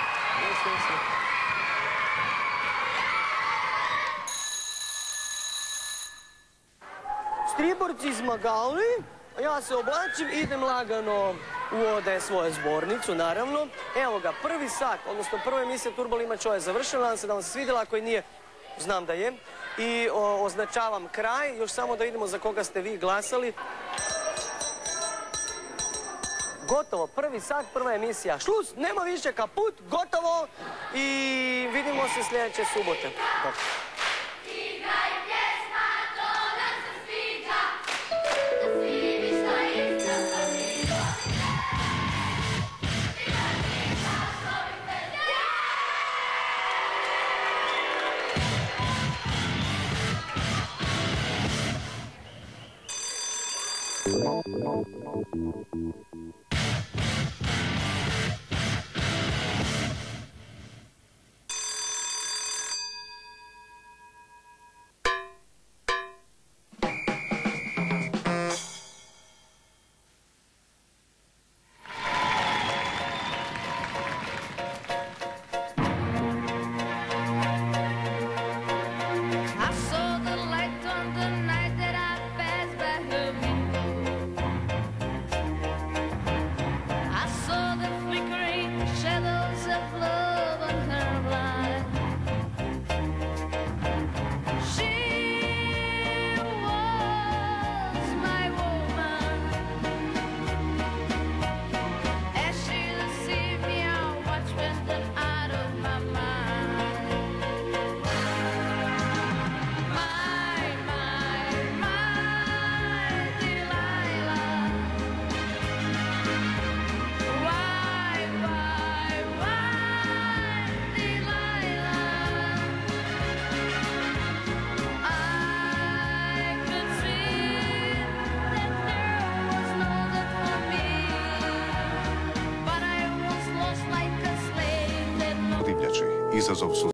Striborci izmagali, a ja se oblačim, idem lagano u svoju zbornicu, naravno. Evo ga, prvi sat, odnosno prva emisija Turbo Limačova je završena, nadam se da vam se svidjela, ako i nije, znam da je. I označavam kraj, još samo da vidimo za koga ste vi glasali. Gotovo, prvi sat, prva emisija. Šlus, nema više kaput, gotovo i vidimo se sljedeće subote. Izazov su